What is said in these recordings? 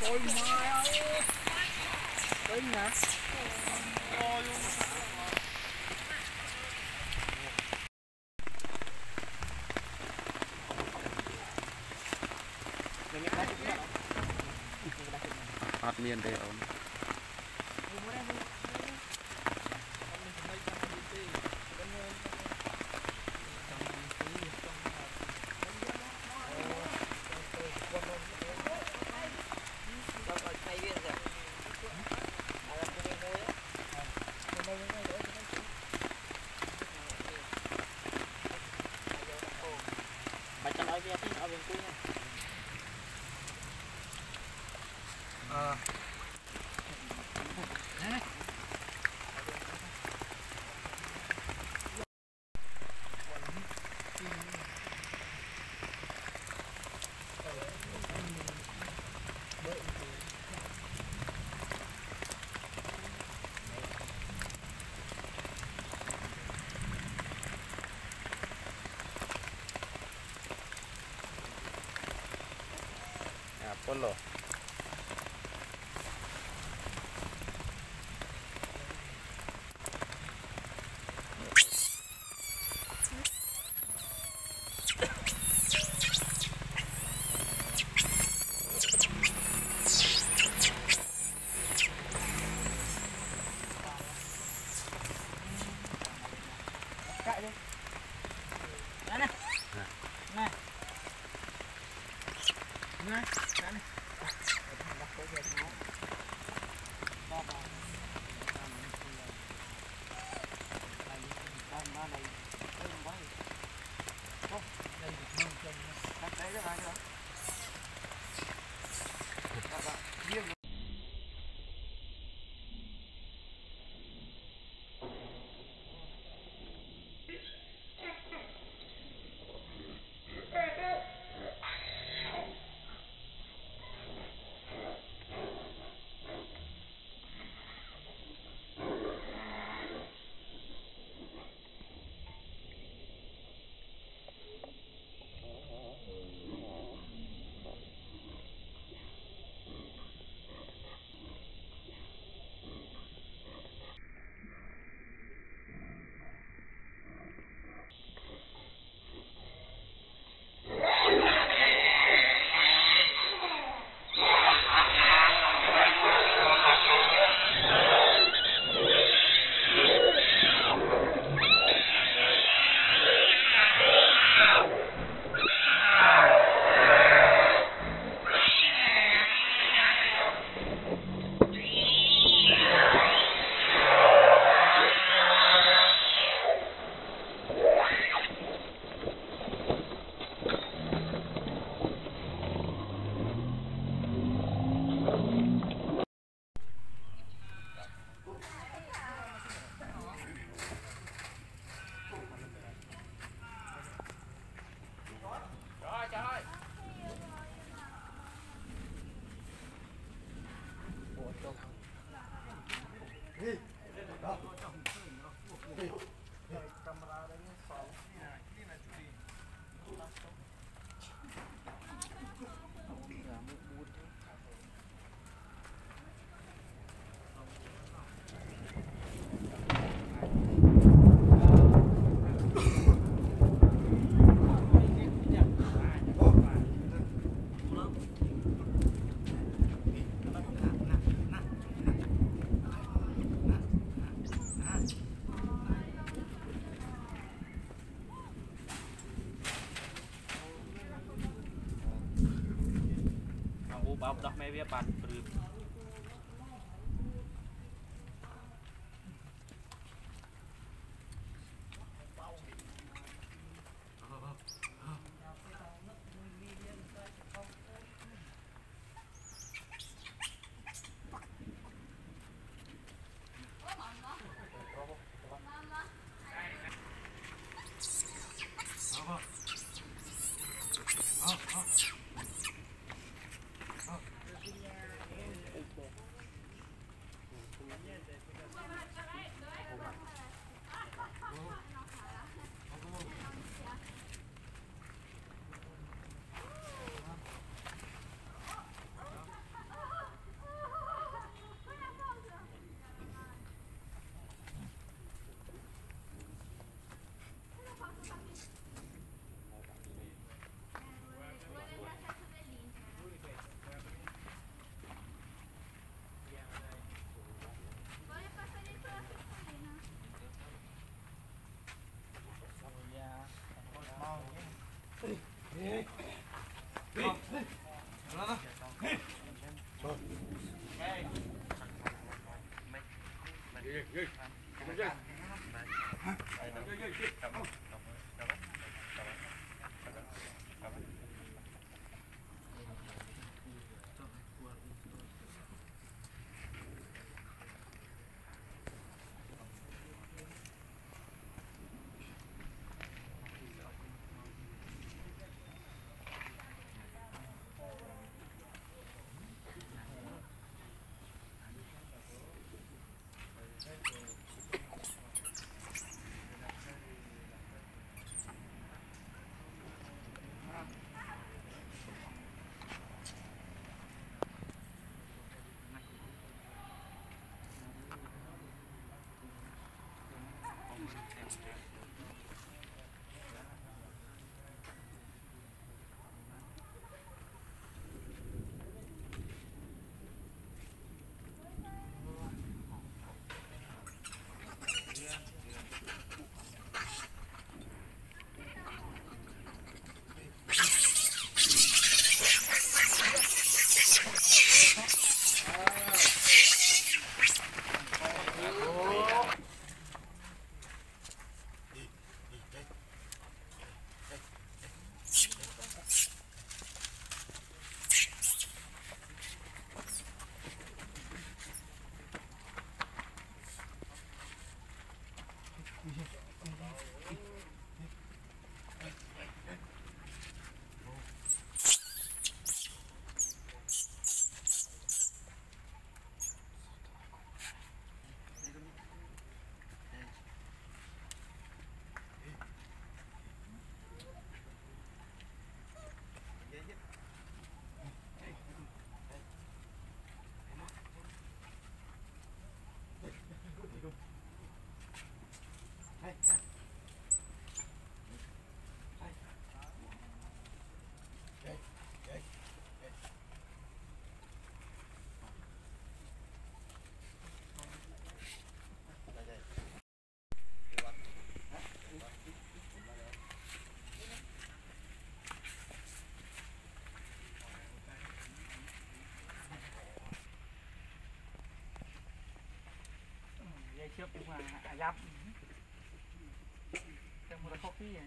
Ôi mai ơi. Tính hả? Hot miên đây ông. Baca nói với anh ở bên cuối nha. Polo. Cạy đi. Đây này. Này. Này, đây này. Đặt cái gì nó. Đó vào. Đây này. Đây quá. Ô, đây được hơn chân. Đặt cái đó vào. Đó. Điên. Bọc đọc mẹ viết bạn bự. siap cuma ayam. Yang murah kopi ya.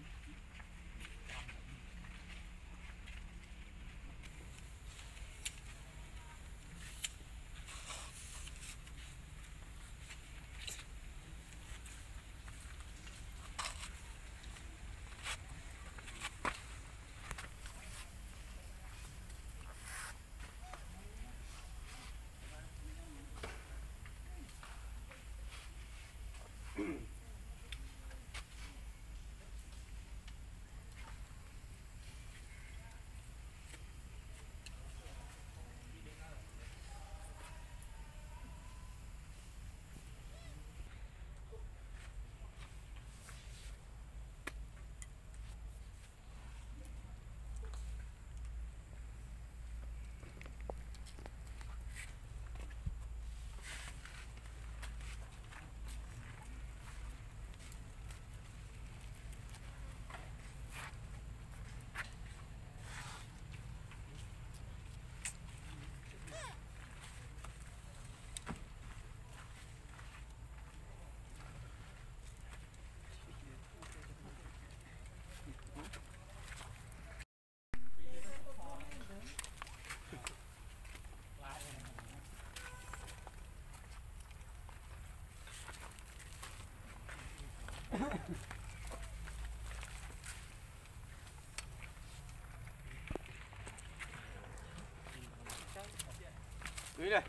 Quý này.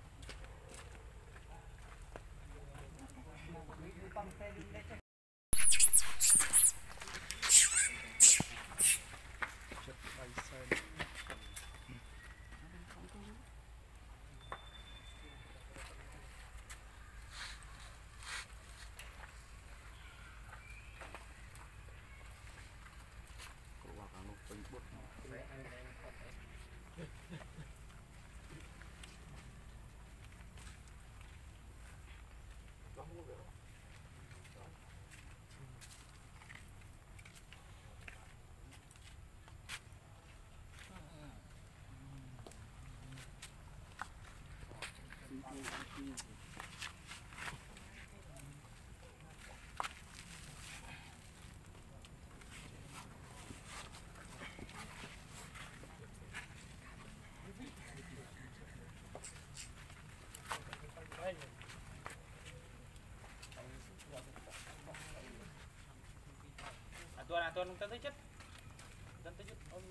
Tuan tới chết. Tới chết.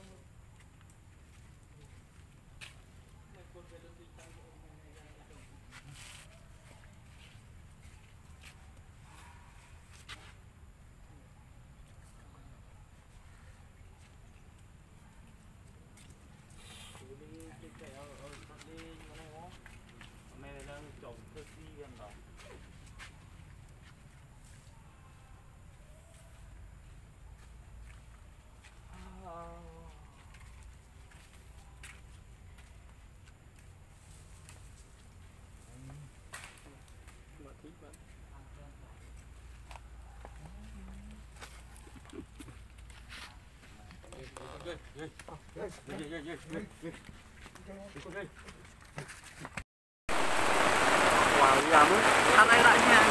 Wow, làm ăn đây lại nha.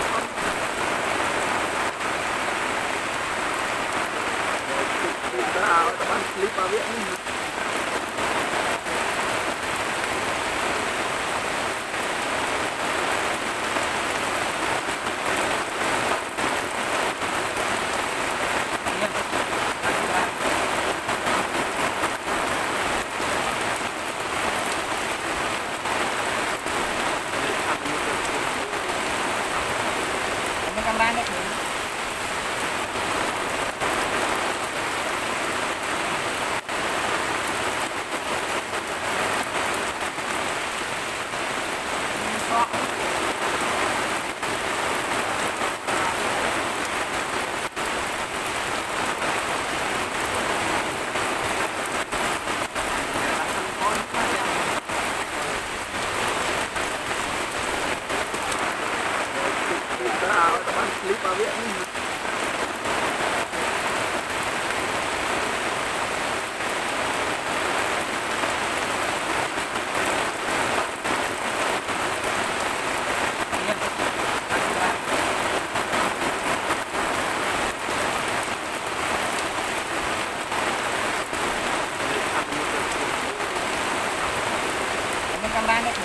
Các bạn clip vào viện. Camera được. Các bạn clip vào viện. camera này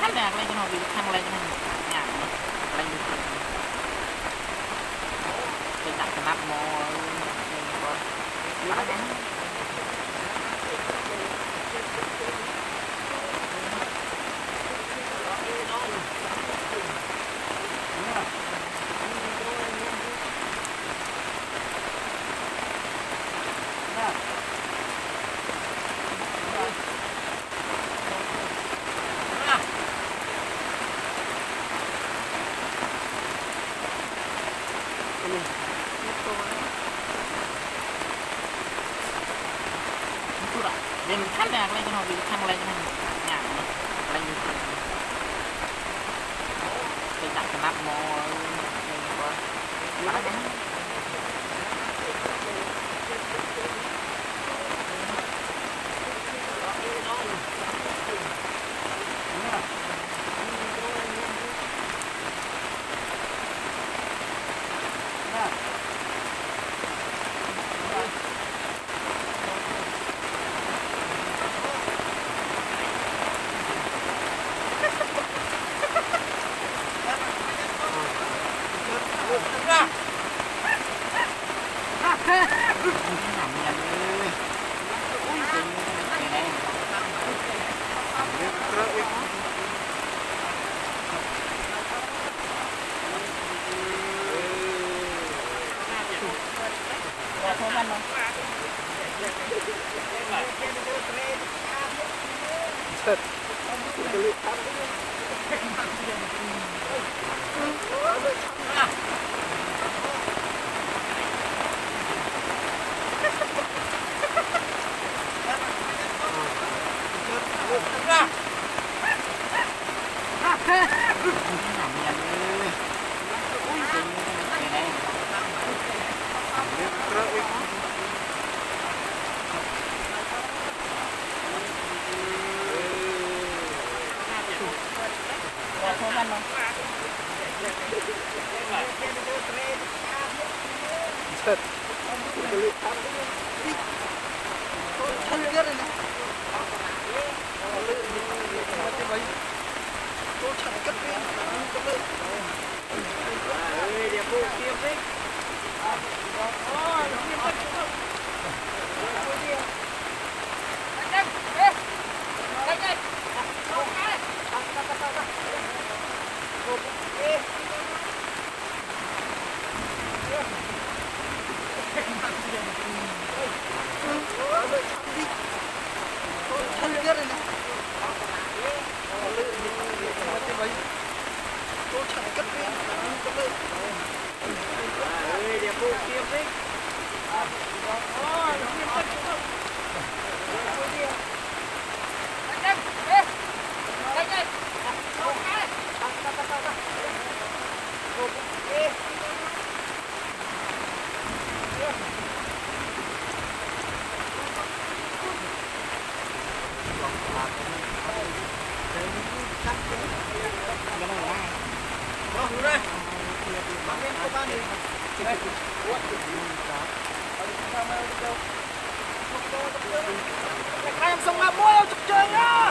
khăn đẹp lên cho nó bị thăng lên cho nó nhảm lên được cái đặt cái nắp mò Then khăn đẹp lên cho nó bị thăng lên cho nó nhảm lên được cái đặt cái nắp mò em xong ngập mua chụp chơi nhá.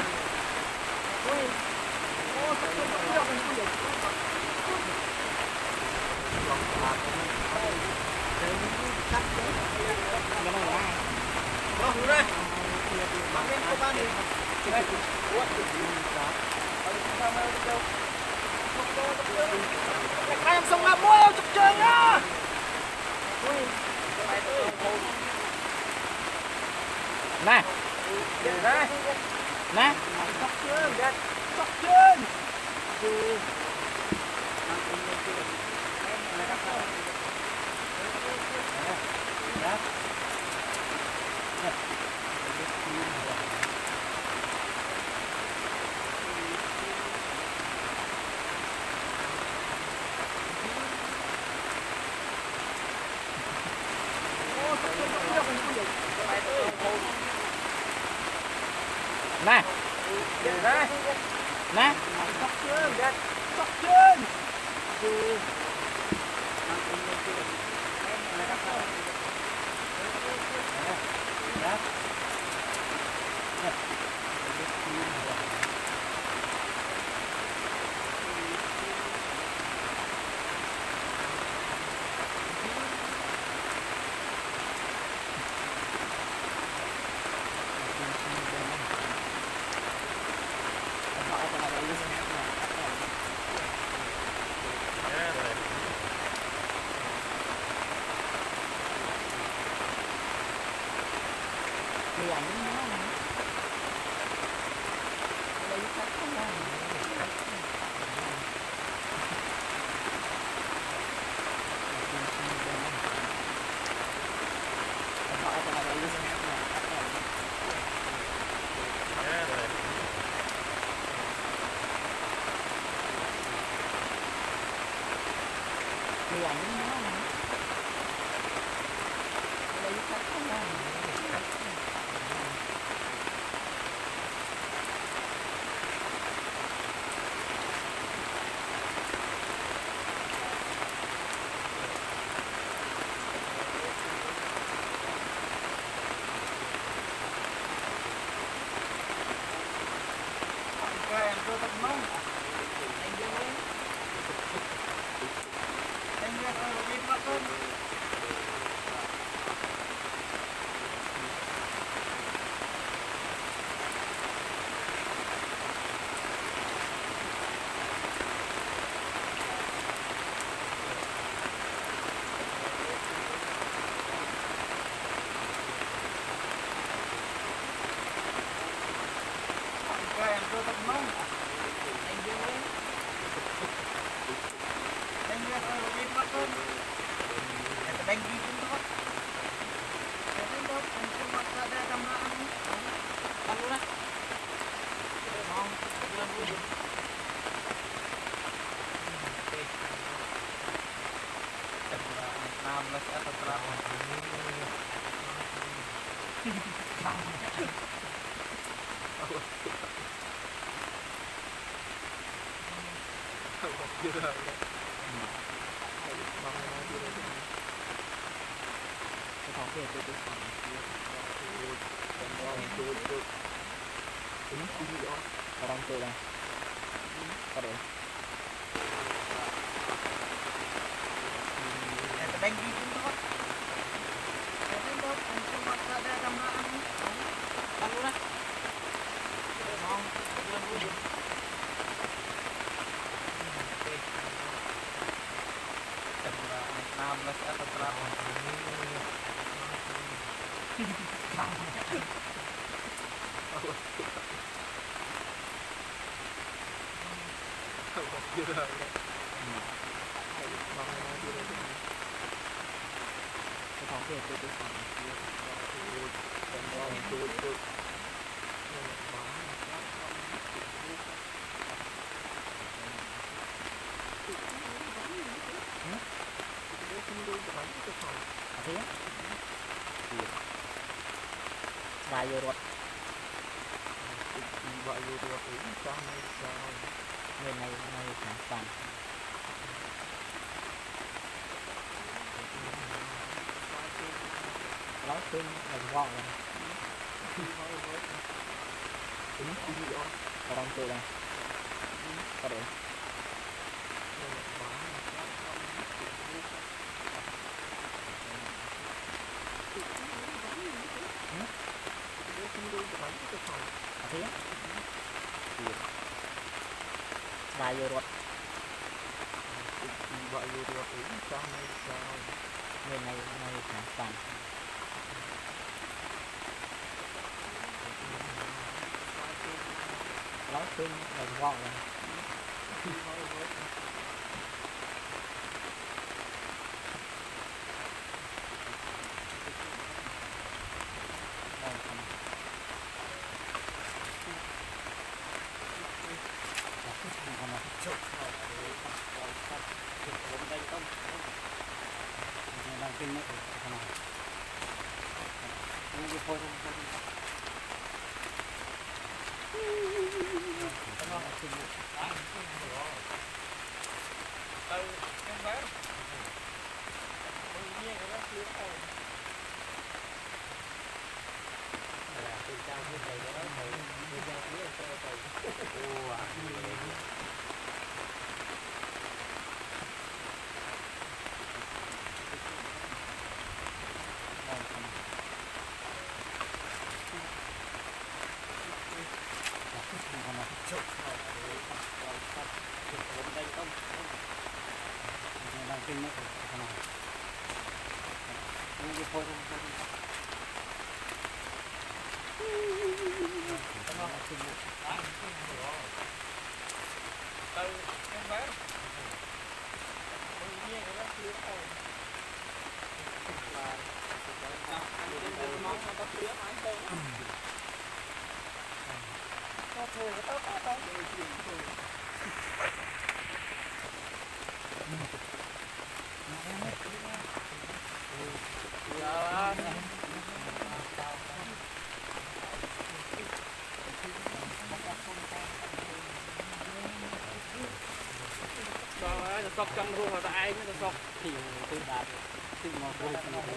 Em xong ngập mua chụp chơi nhá. Nè. Đây. Nè. Sóc chân. Nè. Đây. Nè. Sóc chân. vô ruột vợ vô ruột uống sao hay sao người này sẵn sàng nói chung là ngon rồi có đồng tiền này có được thế và vô ruột vợ vô ruột uống sao hay sao người này sẵn sàng nói chung là ngon rồi đang kinh nữa thế nào không thôi đang kinh nữa thế nào không thôi sọc trong ruộng là ai nó sọc thì từ đạt từ mò ruộng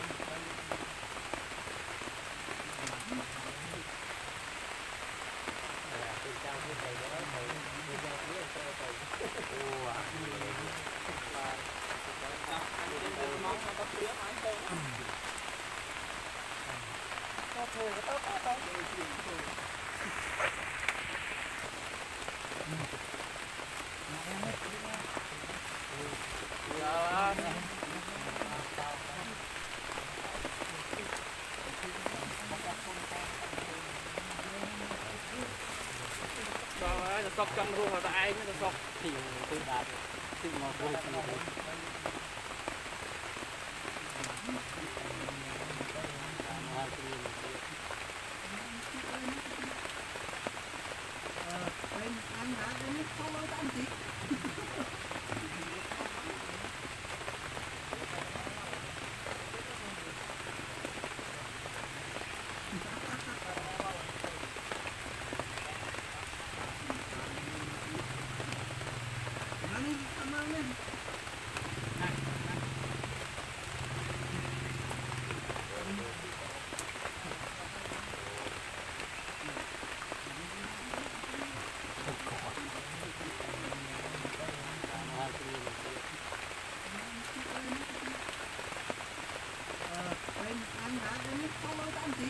sọc trong ruộng là ai nó sọc thì từ đạt từ mò ruộng anh hả em không ơi anh chị anh hả em không ơi anh chị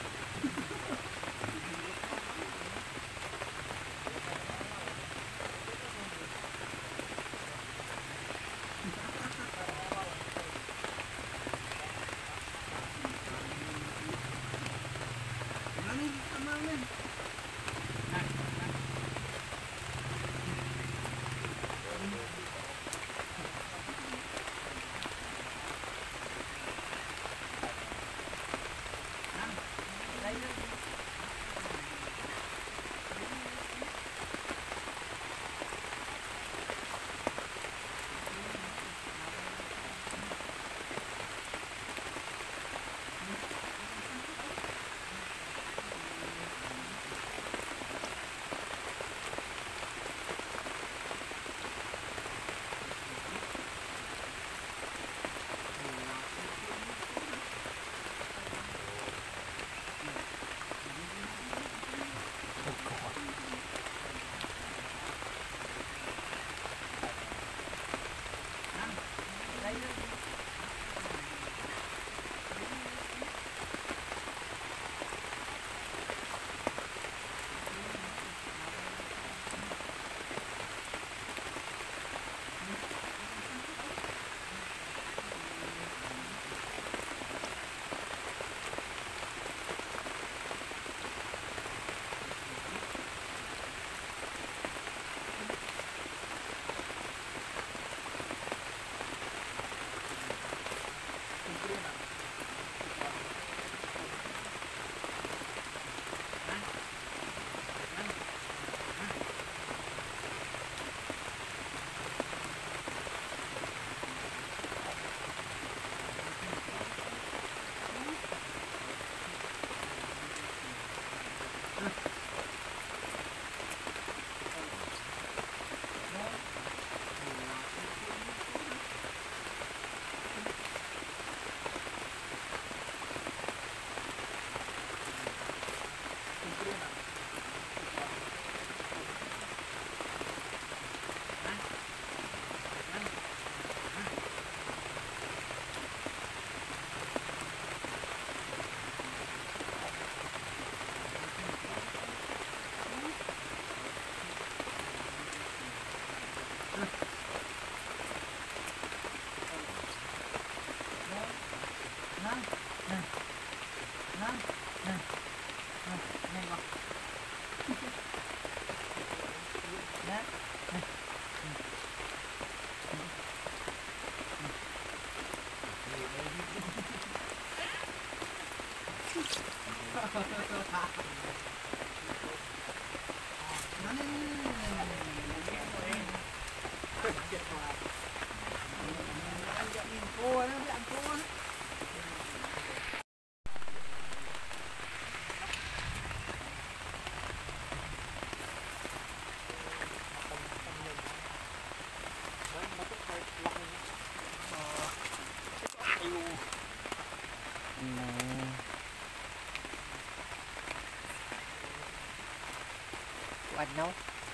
bạch nấu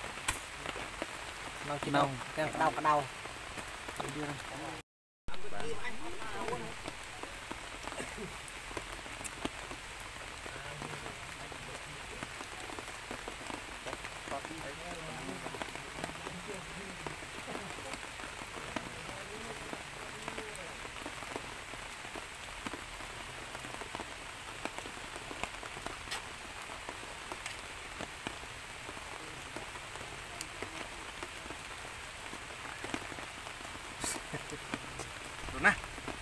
nấu chỉ nấu cái đau rồi nè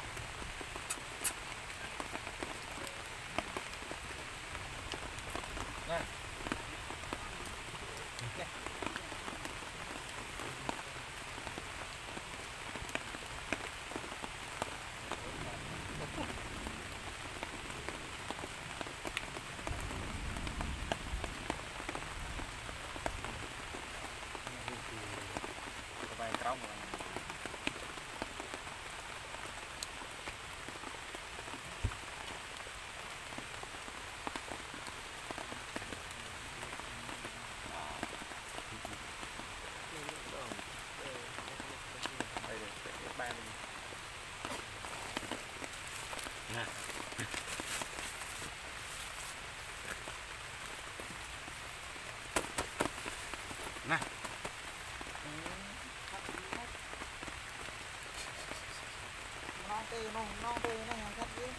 non tê nó hàng khách chứ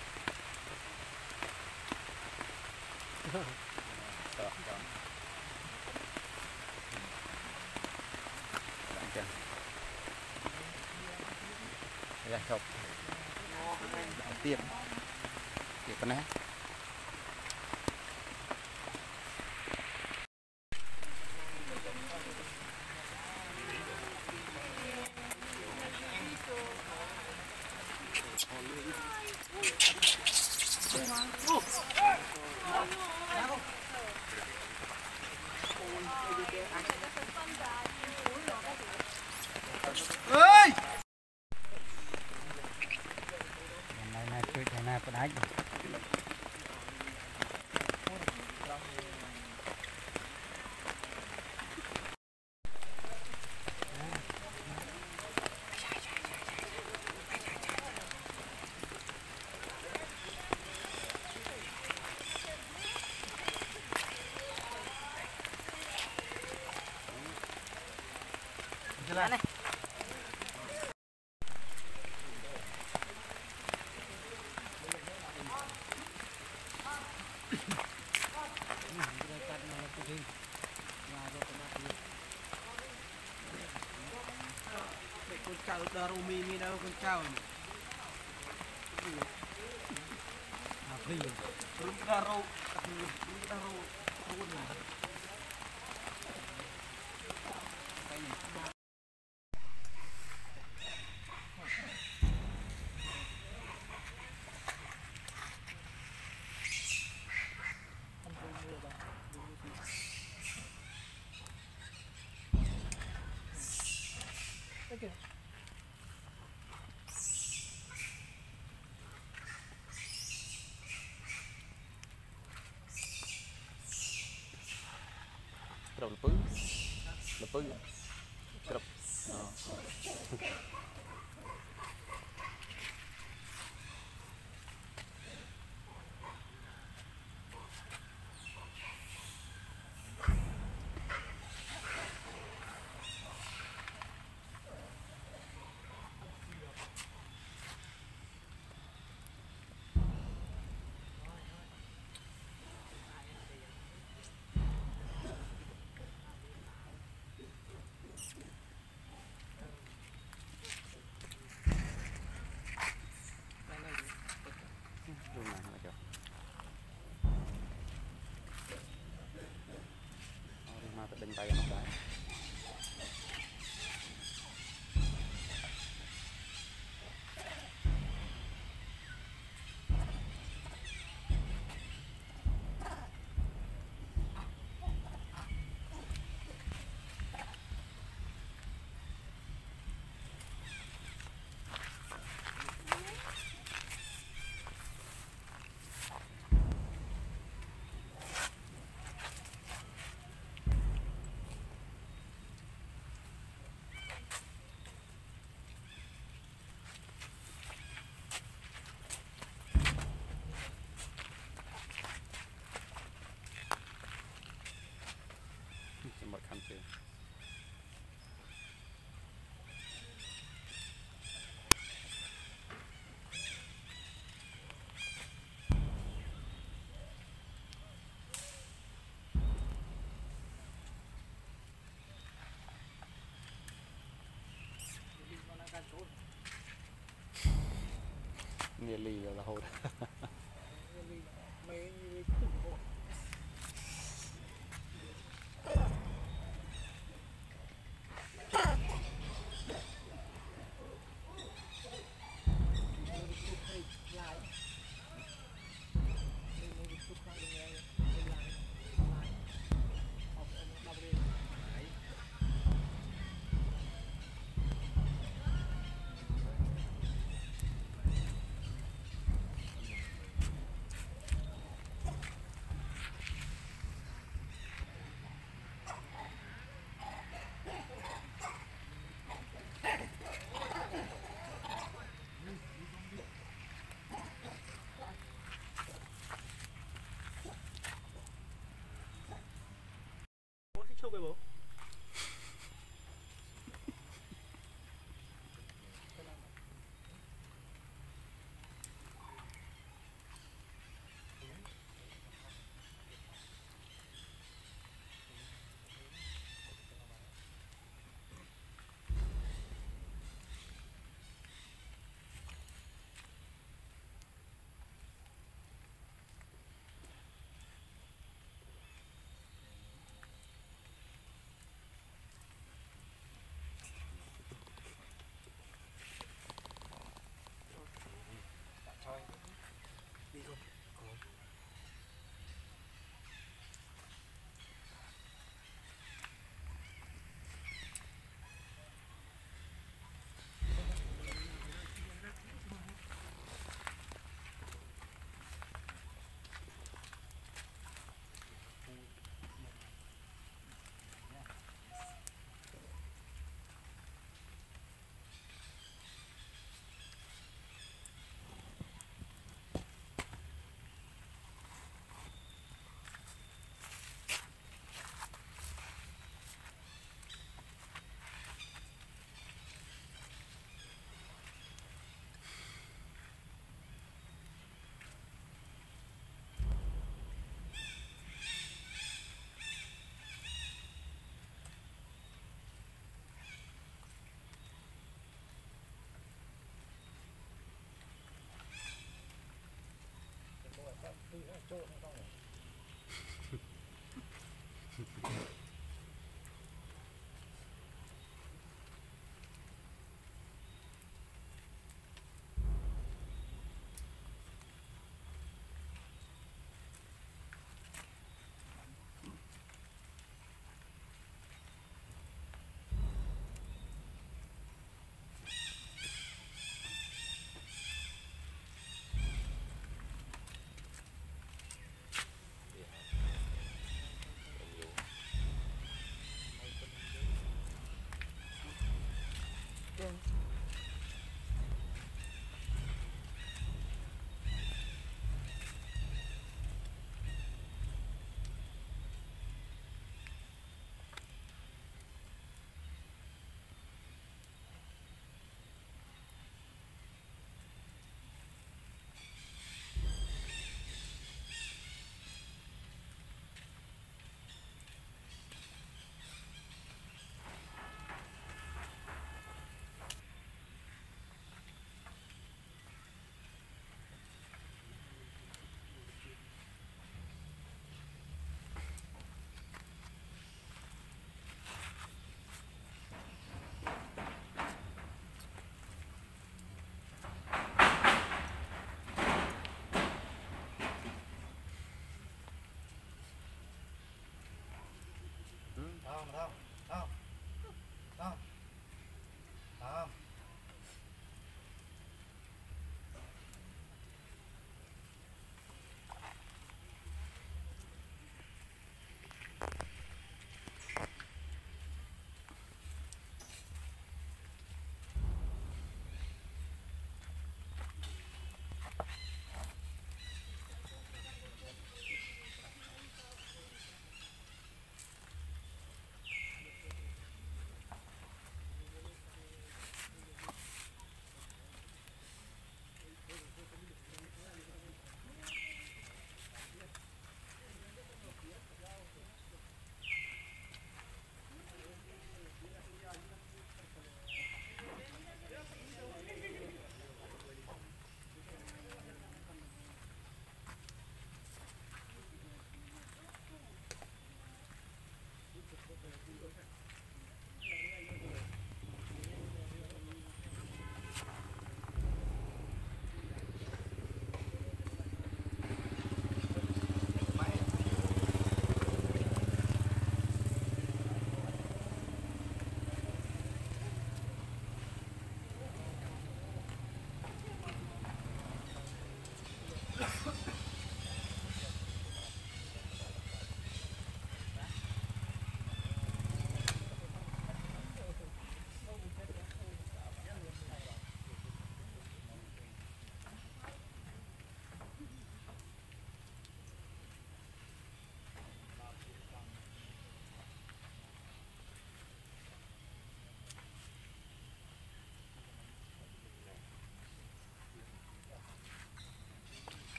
ra chụp tiếp tiếp cái này ơi này chơi cái này có đánh này con trâu đaro mi đâu con trâu đaro Terus lepas terus đánh tay nó lại Mia lì là hột. mấy chụp cái bố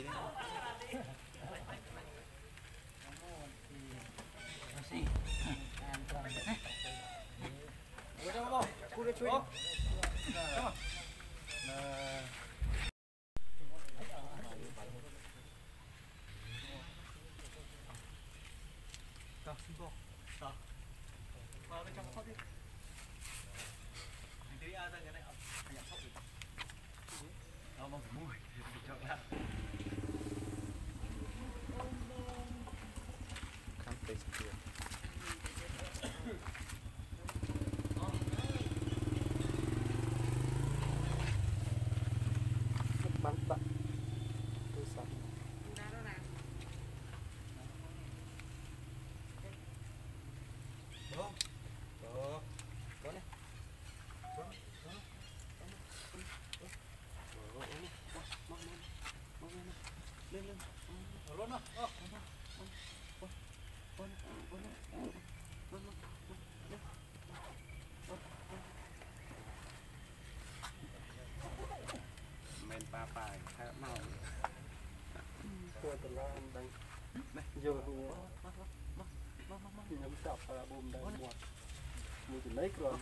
đây Masih. Udah mau, udah cuy. Nah. Tao xin vô. Tao. Vào bên trong sóc đi. Anh thấy ra cái này anh nhập sóc đi. Tao mong mùi thì cho ra. khám phá sự kiện bắn bắn tôi sợ Đó. Đó. Đó này. lên lên Luôn đó. men pa pa khá mau tôi từ là đánh giờ nhắm chọc là bùm đầy một mình chỉ lấy rồi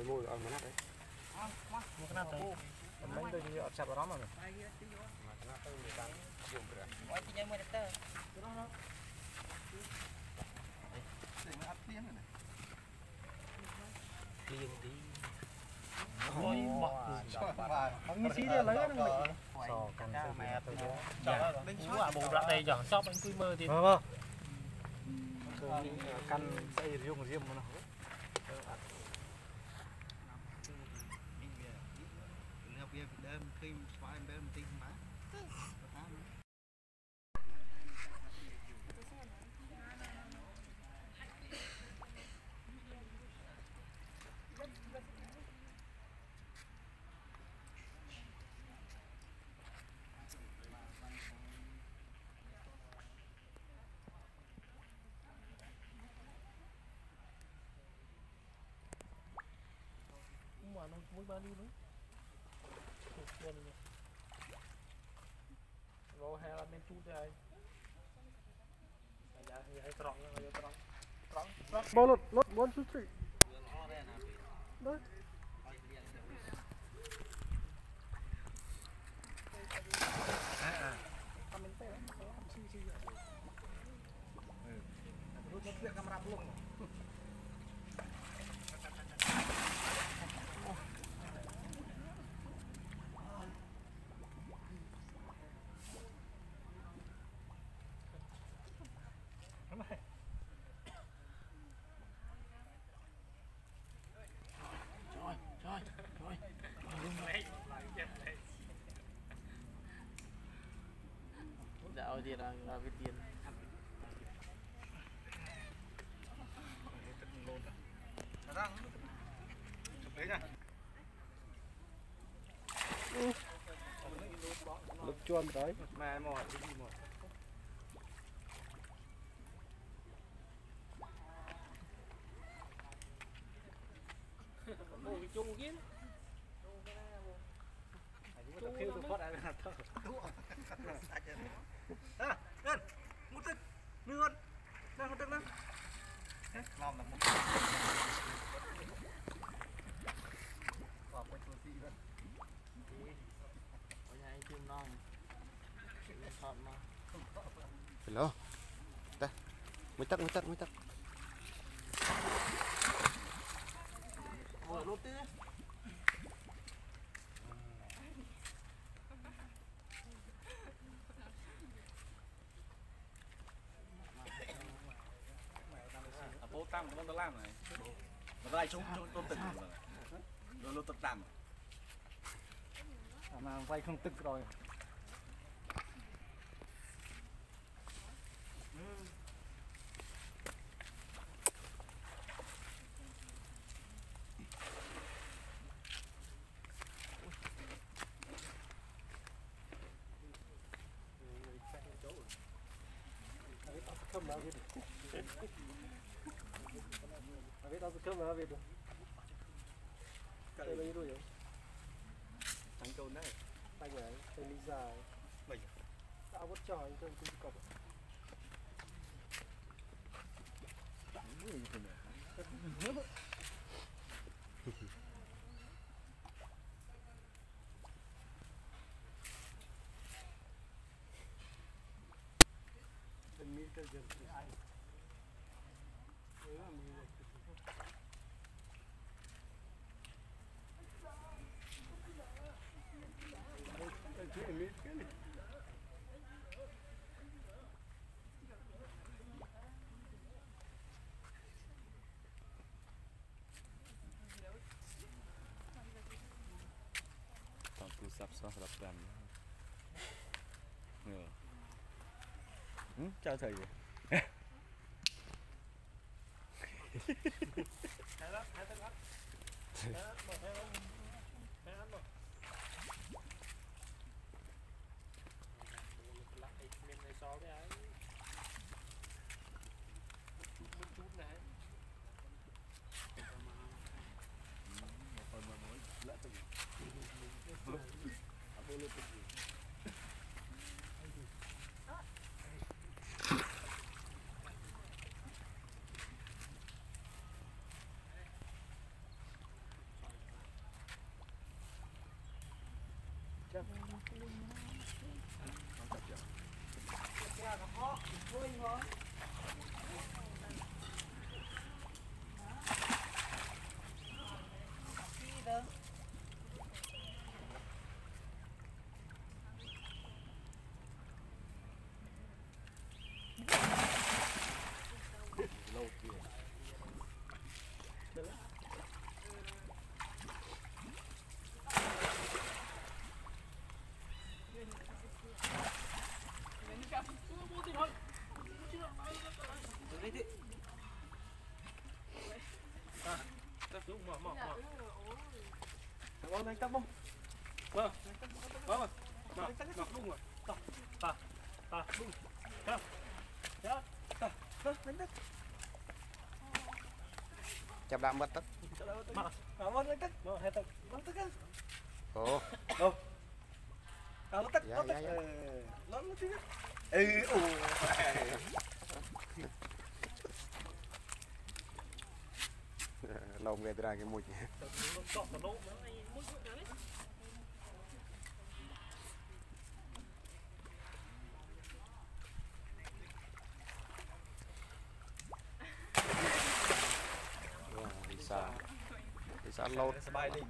ngồi ở cái nát đấy. một cái nào tới mình tôi đi ở sạp đó mà Mà cái nát tôi người ta dùng được. ôi chị em mới được tơ để mà áp tiếng này liền đi ôi bọc như xí đây lấy nó sò cần mẹ tôi đó bộ đoạn này chẳng shop anh quy mơ thì vâng căn xây riêng riêng mà nó đêm khi phải đêm tin mà nó mới bao nhiêu nữa rồi hay là bên chút đây hay tròn bao lột lột 1 2 3 đấy dạo gì là Việt Tiên Lực chuồn tới mà mỏi đi mỏi. bộ cái chung kia chung kêu tôi phát ai thôi à lên một tích nương đang một tích lắm làm là một cáiตัวซีđó ở nhà anh chim non chọn mà Hello. Đây. Mới tắt. vừa lốt tứ Bố tam nó làm này. Nó lại chúng tôi từng rồi. Nó tự làm. mà vay không tức rồi không nào biết được biết đâu không nào biết được cái này rồi Thằng trốn đấy. tay của tay Lisa Mình tao vẫn trò cho tôi cọc Còn tu sắp xóa lập đàn. Chào thầy. Bông này cắt bông. Vâng. Vâng. Mà cắt bông rồi. Ta. Bông. Cắt. Chết. Ta. Đánh đất. Chập đạm mất tất. Mà. Bông này cắt. Mà hết tất. Bông tất á. Ồ. Đâu. Nó tất. Dạ, Nó tất. dạ, dạ. Nó chứ. Ừ. Lồng về ra cái mùi. Đi xa lột. Sờ bay đi.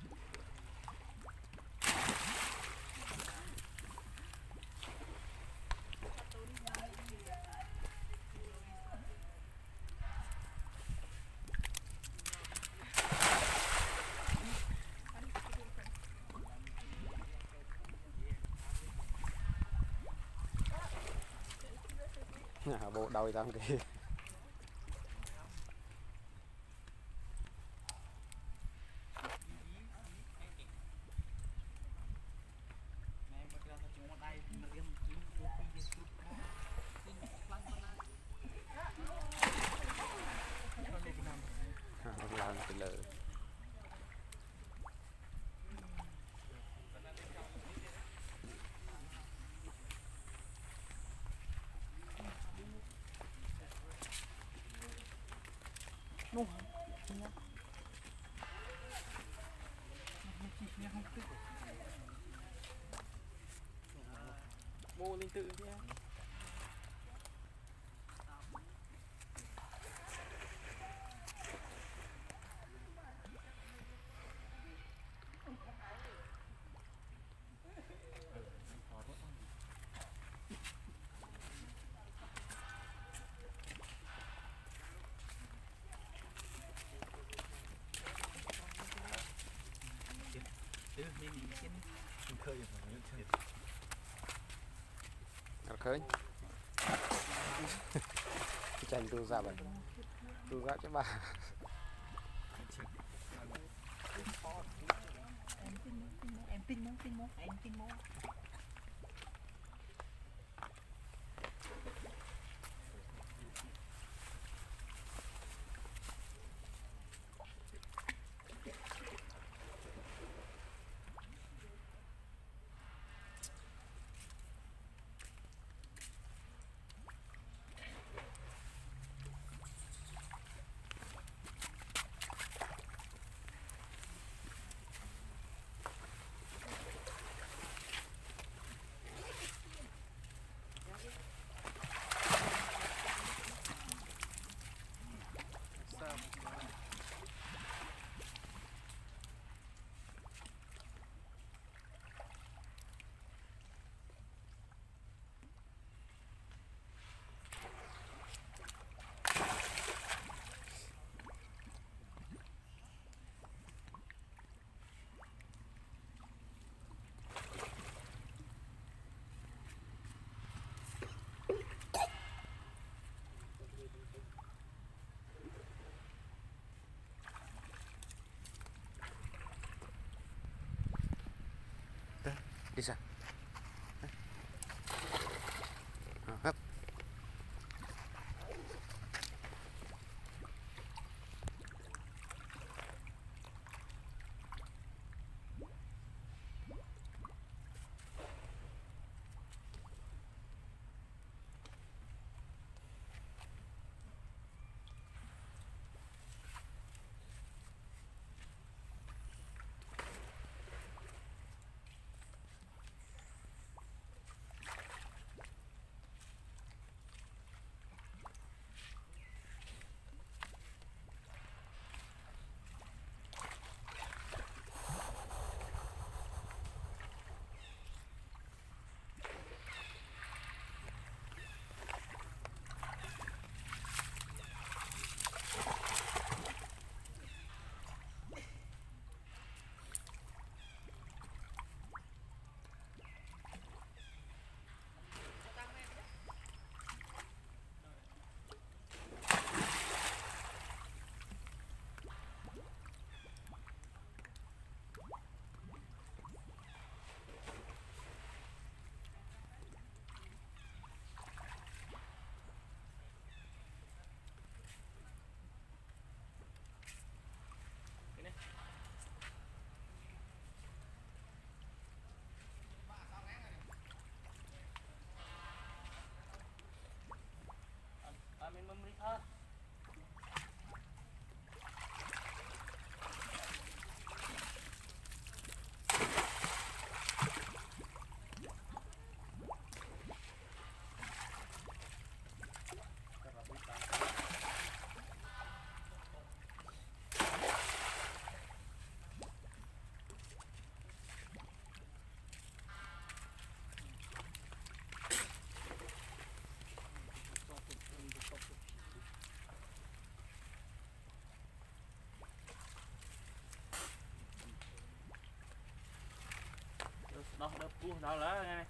Bộ đôi tao kìa. Làm cái lỡ. Mua lên tự nha. Khơi. Chành tu ra vậy. Tu ra cho bà. Em tin mốt. Đó, đó là này.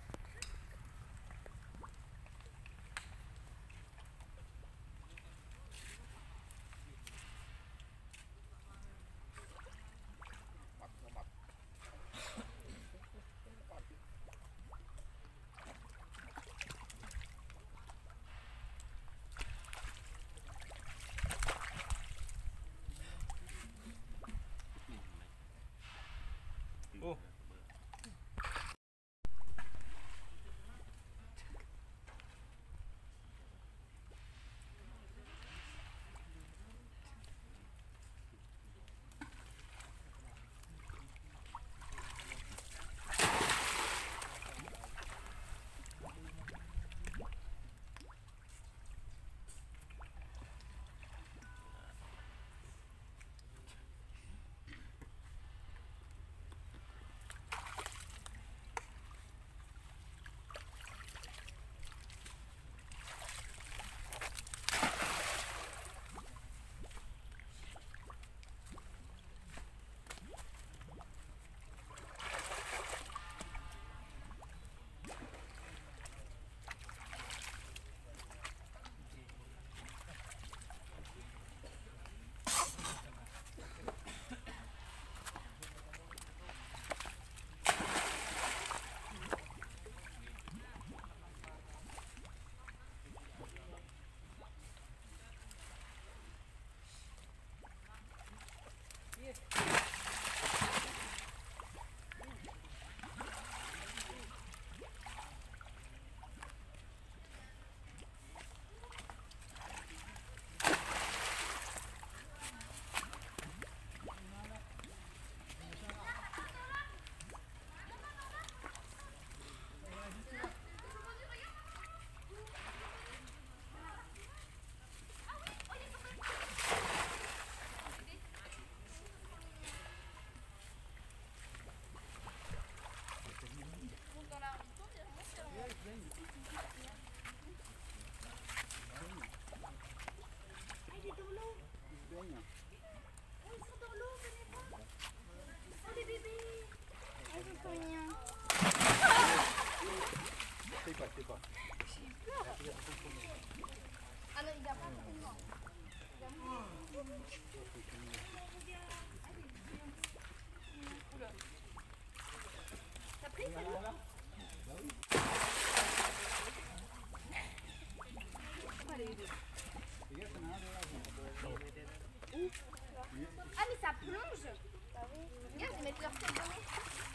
Ah mais ça plonge. Regarde, ils mettent leur tête dans l'eau.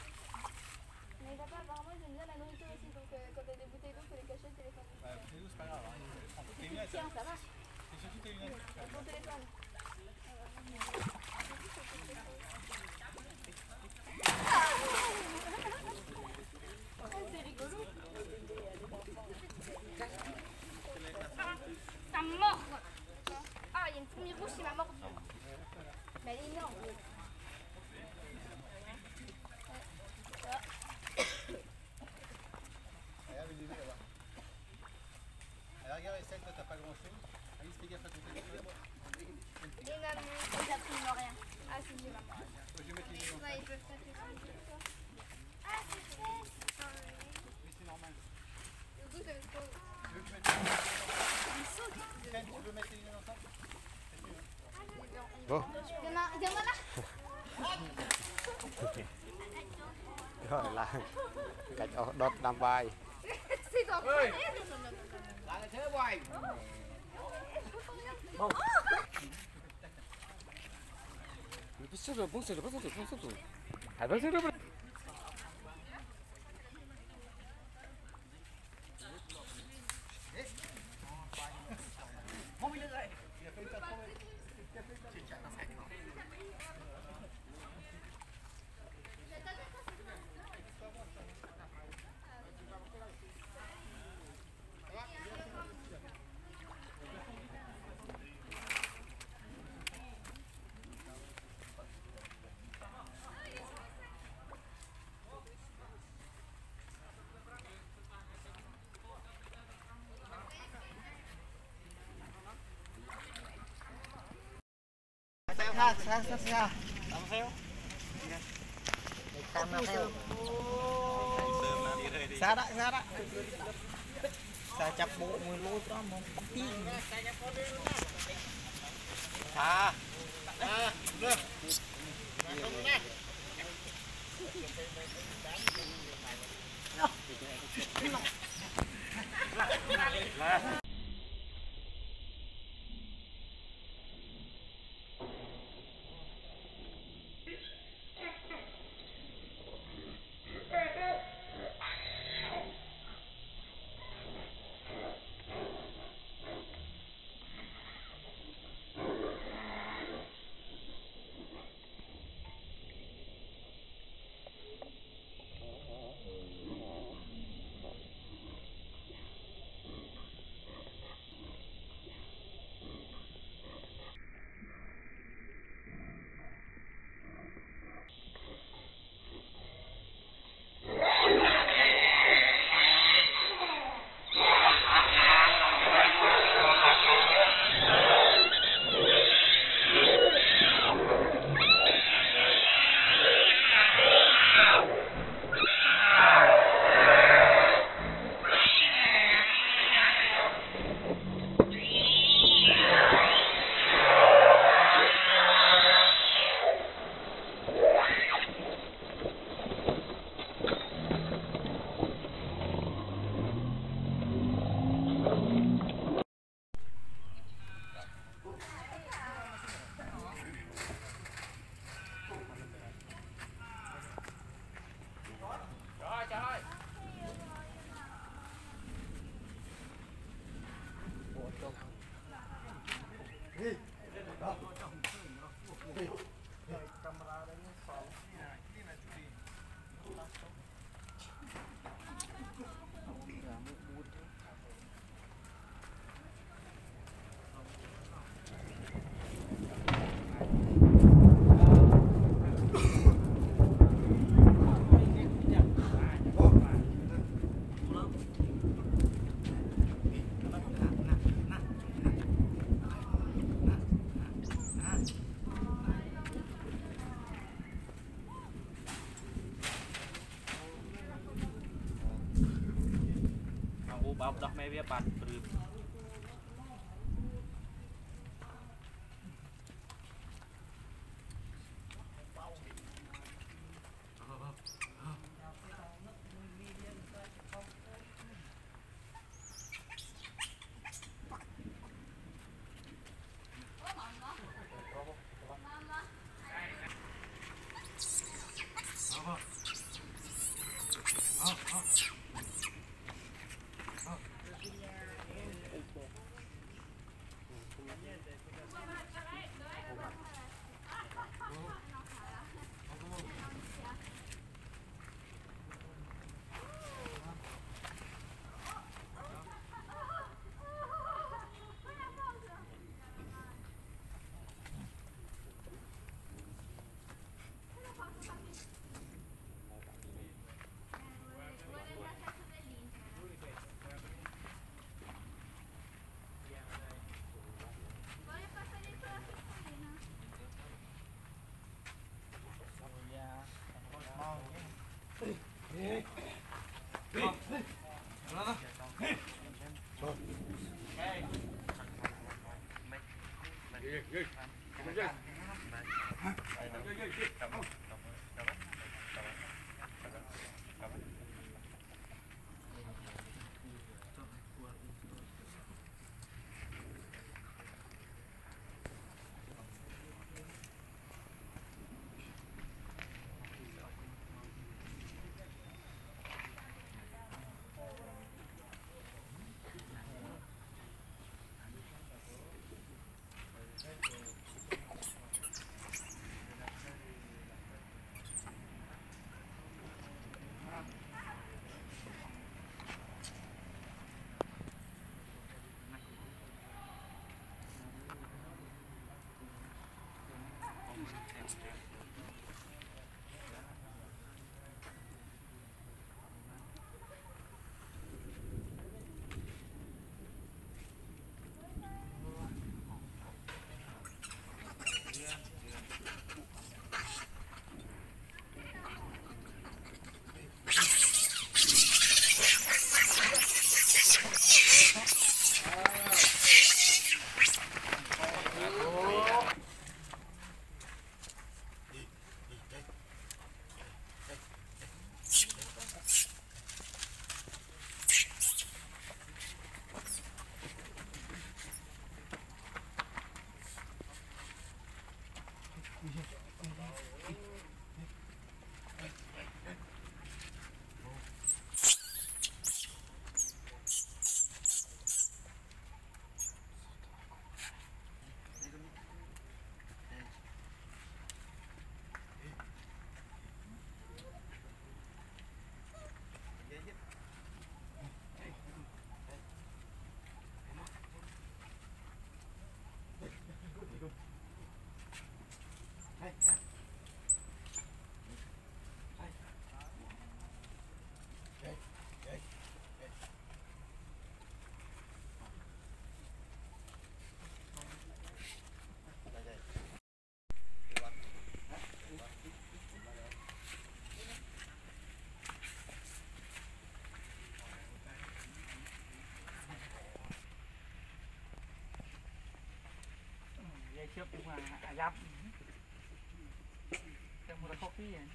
Mais papa, apparemment ils aiment bien la nourriture aussi, donc quand t'as des bouteilles d'eau, faut les cacher le téléphone. C'est pas grave. Tiens, ça va. C'est surtout tes lunettes. Ton téléphone. C'est rigolo. Ça mord. Ah, il y a une fourmi rouge qui m'a mordu. Mais elle est énorme. Alors regarde, Estelle, toi t'as pas grand chose. Alice, fais gaffe à ton téléphone. Et maman, ils absolument rien. Ah, si, j'ai maman. Je vais mettre les yeux dans Ouais, ils peuvent taper sur les yeux. Ah, c'est fait. Oui, c'est normal. Du coup, ça me sauve. Tu veux que je mette les yeux dans ça? Ken, tu veux mettre les yeux dans ça? Bon. Viens là. Rồi là cách đốt đam vai. C'est dans Ơi. là thế hoài. Tama kayo. Xa đã. Xa chập bộ mùi lôi đó mà tí. Xa. Được. bọc đọc mẹ biết bạn từ siap bunga ayam. Yang murah kopi ya.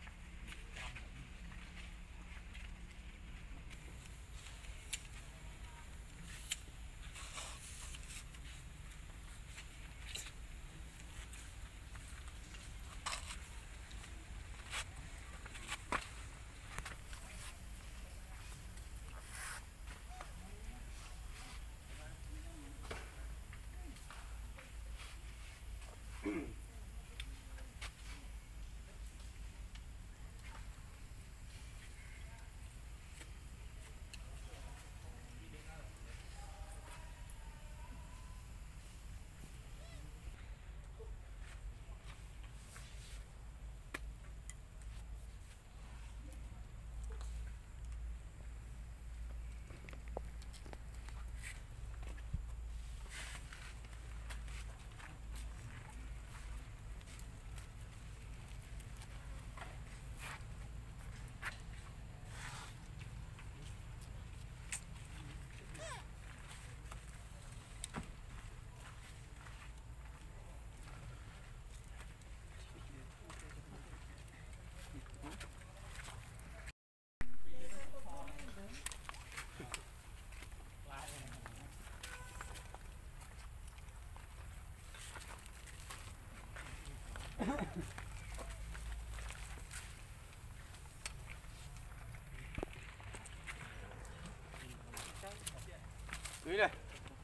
Tưới đây.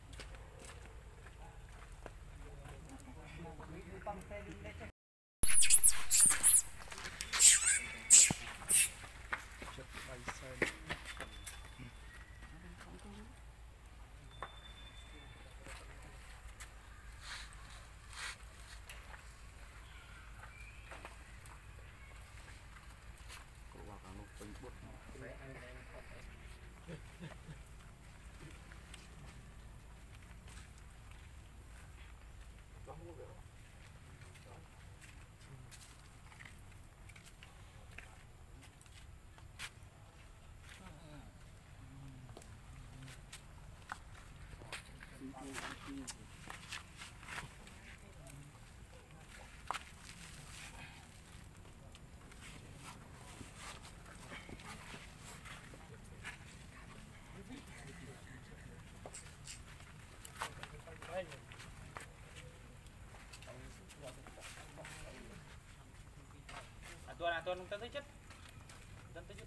Tuan tới chết. Tới chết.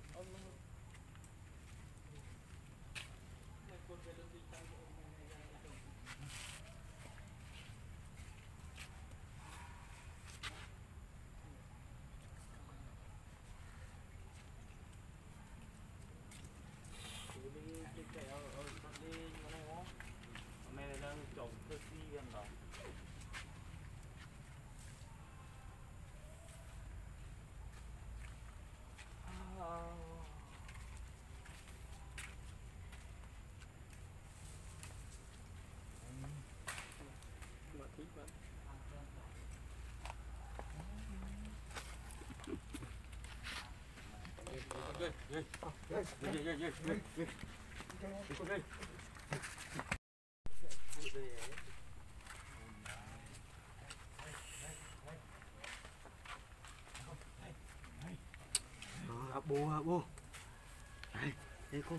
Bố. Đây, đây con.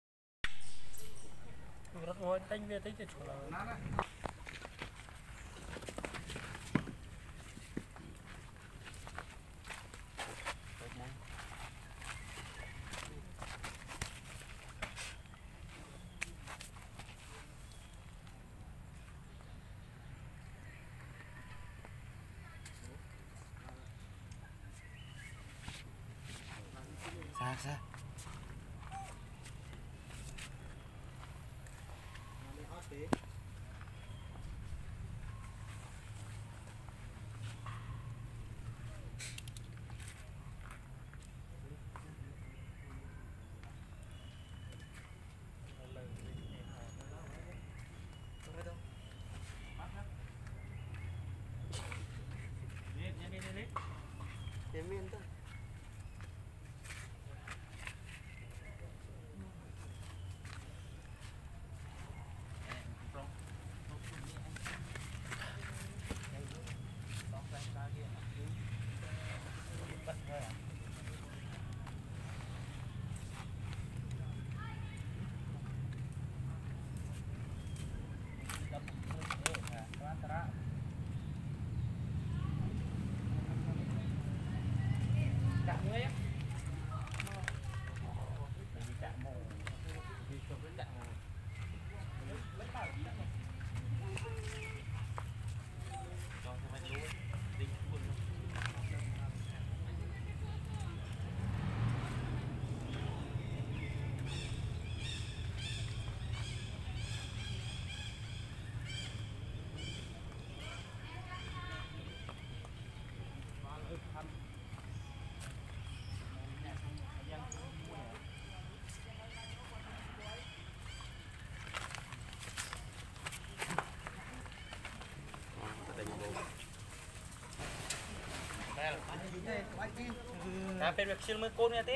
Rất ngồi tanh về tới chỗ là Xa. Em miên thôi. Đã phê được xin mới côn nha tí.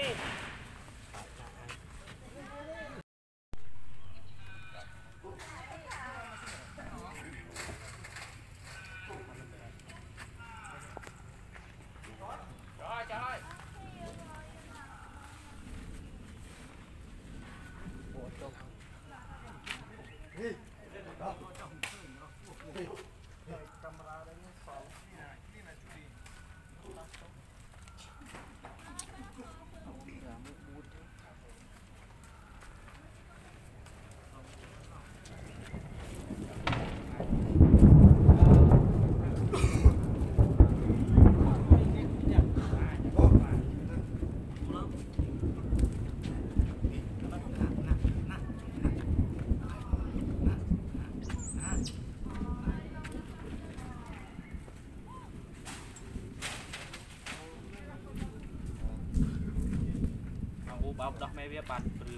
Bọc đọc mẹ biết bạn từ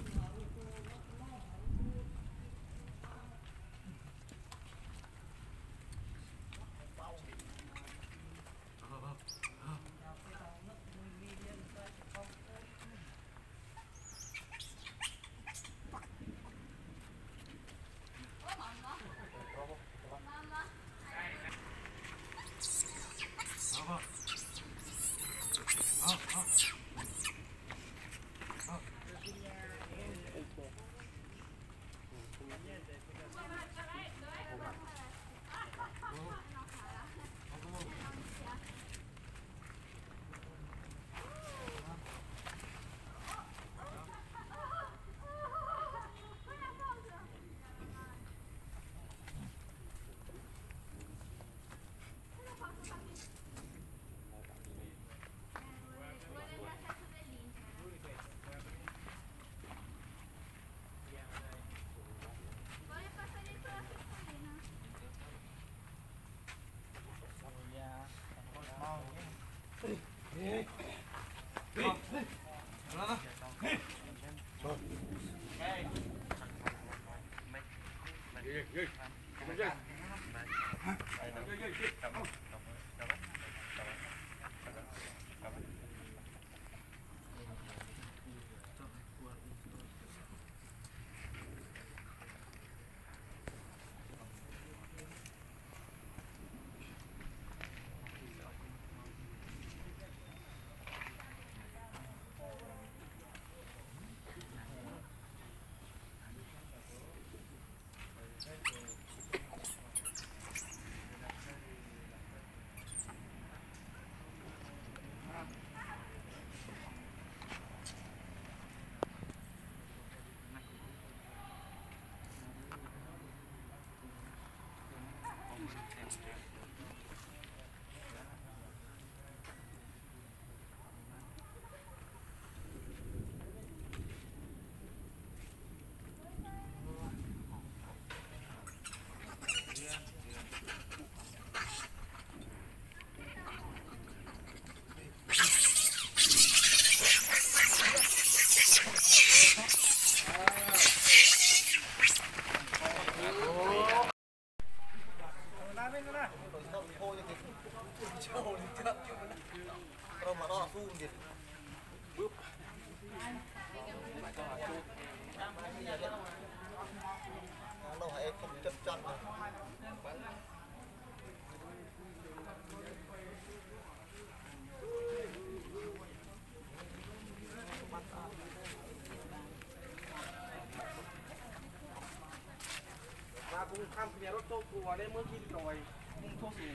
cũng tham gia rốt tô của đây mới khi rồi cũng thốt gì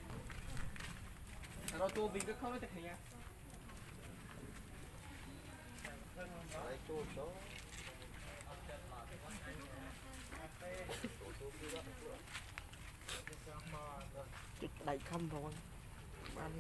rốt tô vì cái không được thực hiện đầy khăm rồi ăn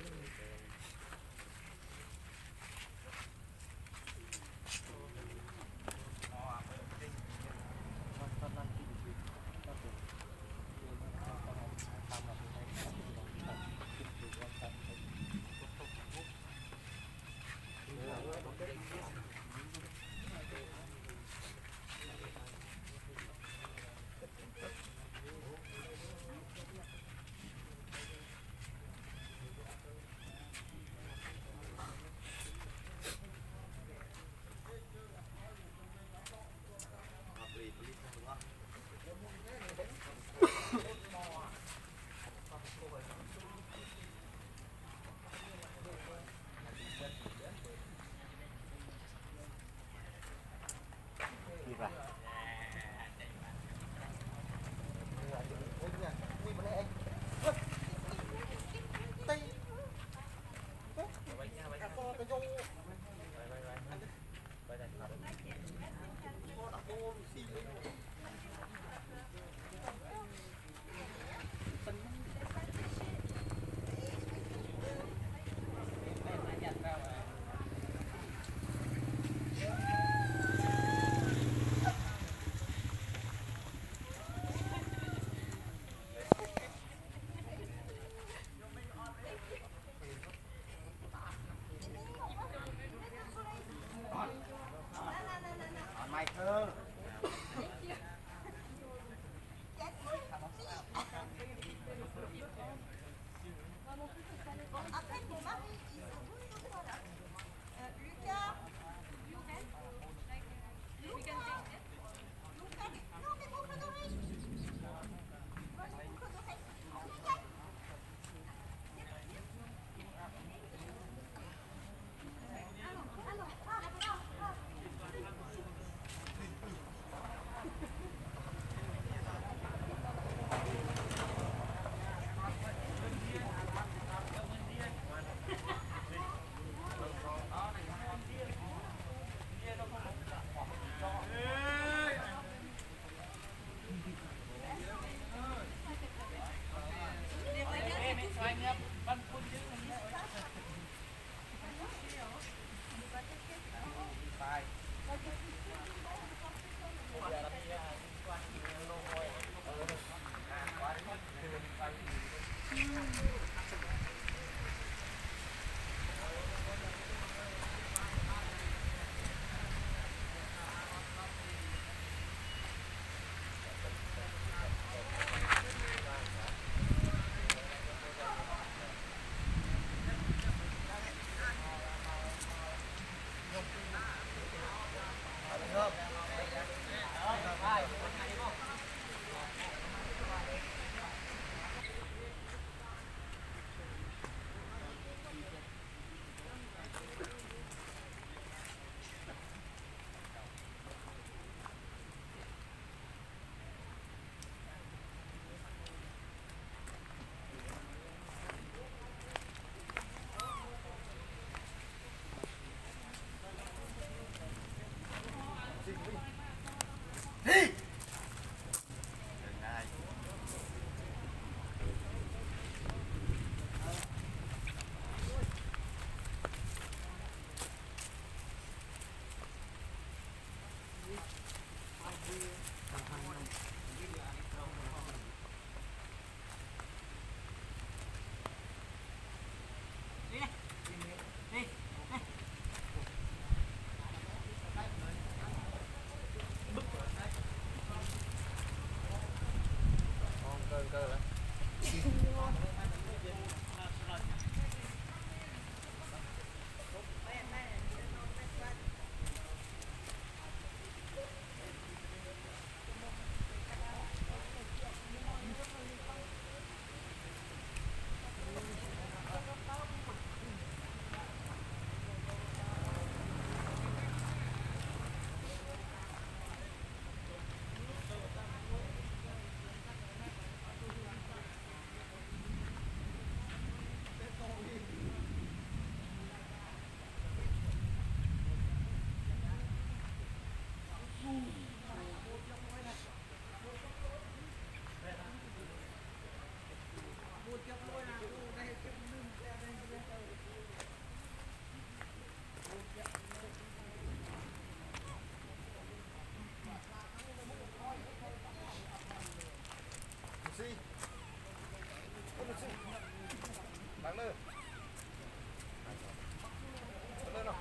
cơ lắm. Bắn lên. Bắn lên nào.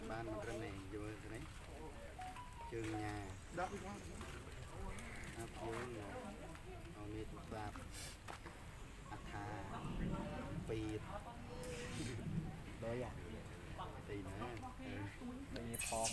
ban một lần này vô cái đấy trường nhà áp dưới là ông đi tụt tạp thà pì đôi à tì nữa đây phong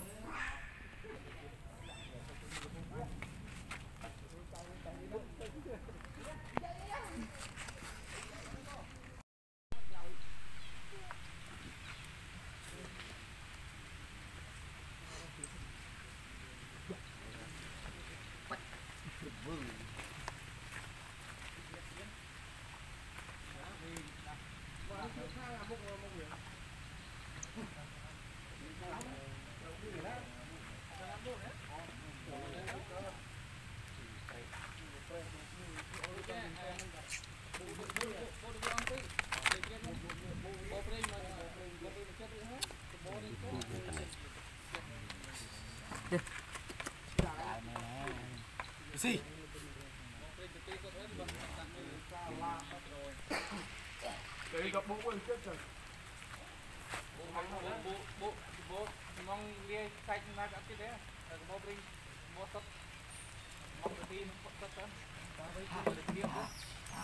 gì cái gặp bố quên chết rồi bố mong lia xanh mà gặp cái đấy bố bring bố sắp mong cái tin sắp tới với cái kia đó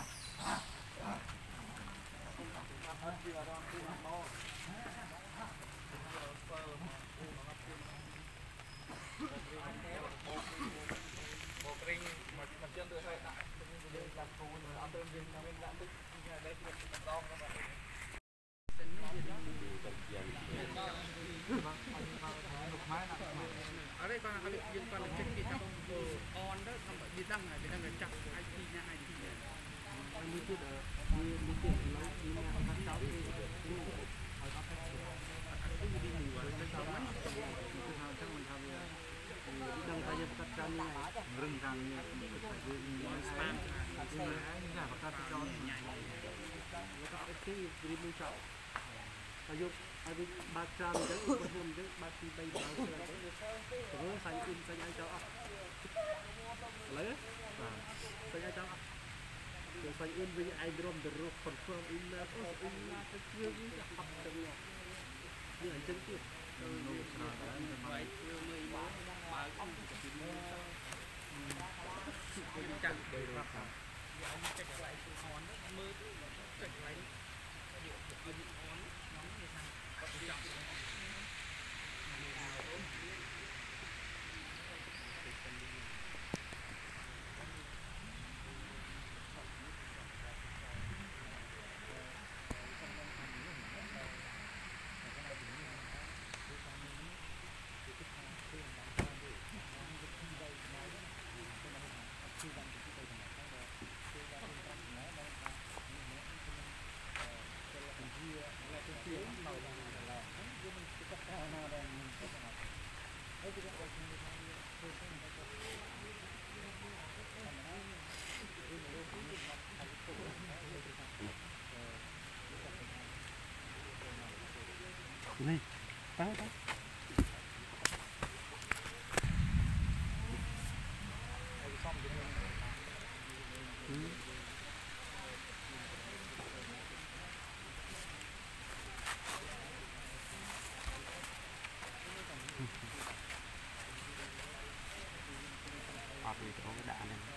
bố bring mặt chân từ hai đại làm cù rồi ăn cơm riêng làm bên đã đức đây là cái đòn các bạn ở đây con là dân con là check kita on đó không phải bidang là chắc IT nya IT như thế đó như thế là như là các cháu thì hỏi các cái gì đi ngủ rồi các cháu vẫn cứ thao chắc mình thao bidang saja các cháu như này rừng rang như spam như là các cháu nhảy các cái gì đi cháu ayub ayub baca itu belum itu baca bayi baca terus saya in saya jawab lalu saya jawab terus saya in với ai drum the rock confirm in là cái chưa gì hấp dẫn nhỉ như anh chân tiếp chẳng để ra check lại on mưa check lại này tao thì có cái đạn này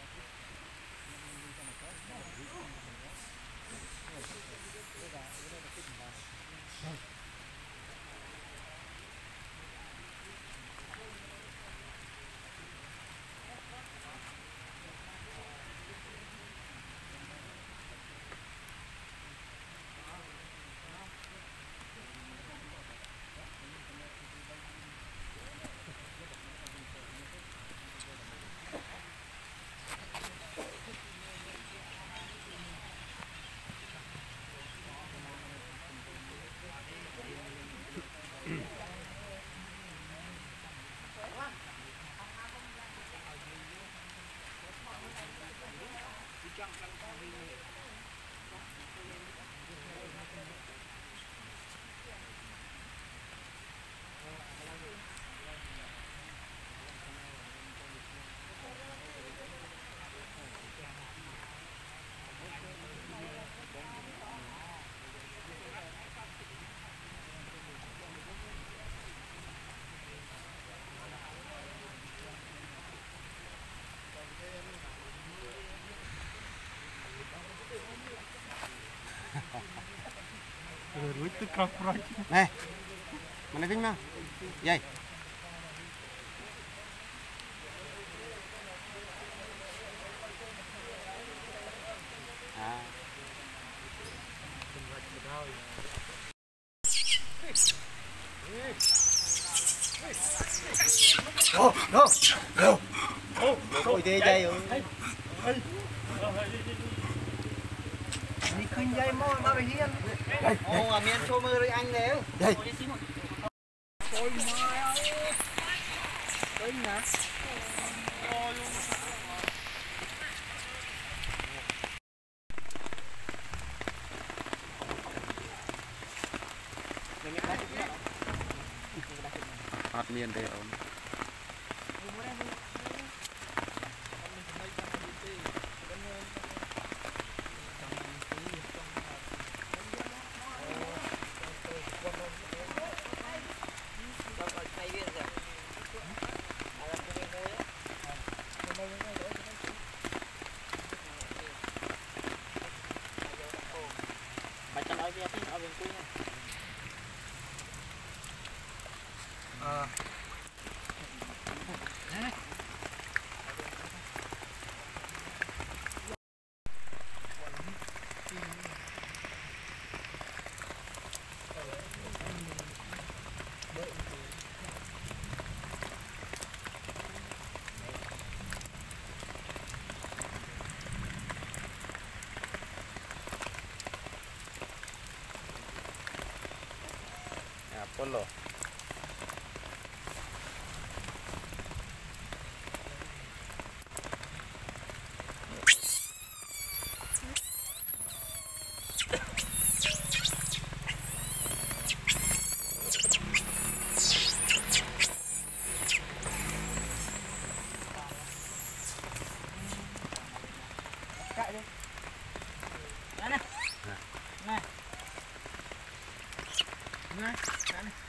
Rồi tôi cọc rồi. Nè. Mà này vinh mà. Dây. À. Ô, đâu? Đâu? Ôi thế dây ơi. Đi khinh dây mò tao phải hiên. Ồ, miền chô mơ rồi anh nếu. Dây. Ôi mai ơi. Tới nhà. Hot miền đây ông. Bà cho nói với anh ở bên cuối nha. Polo. Cạy đi. Đây này. Này. Này, đây này.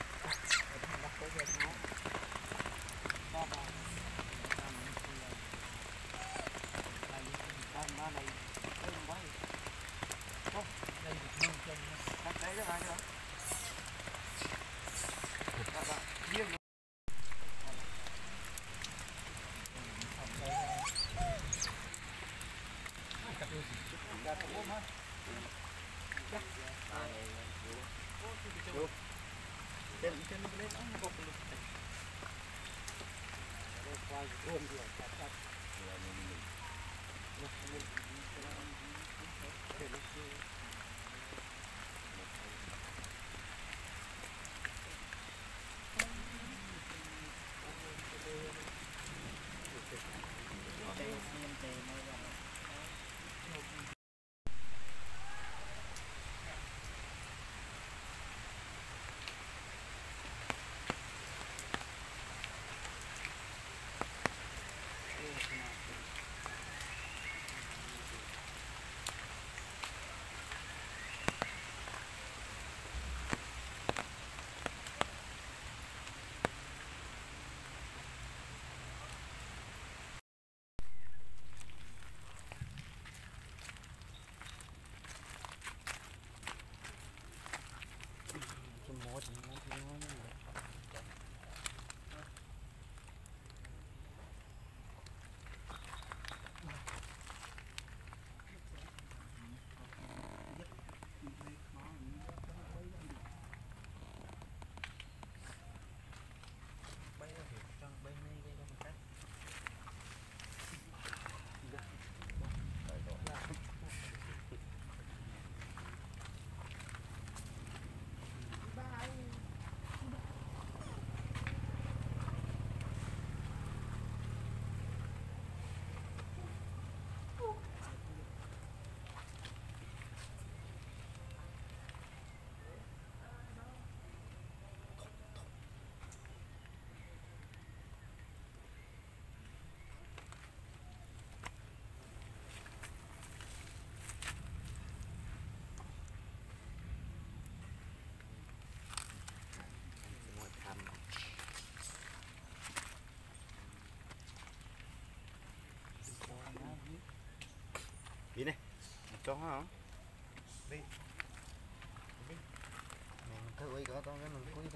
Đi này. Cho hả? Đi. con cái mình cuối thôi.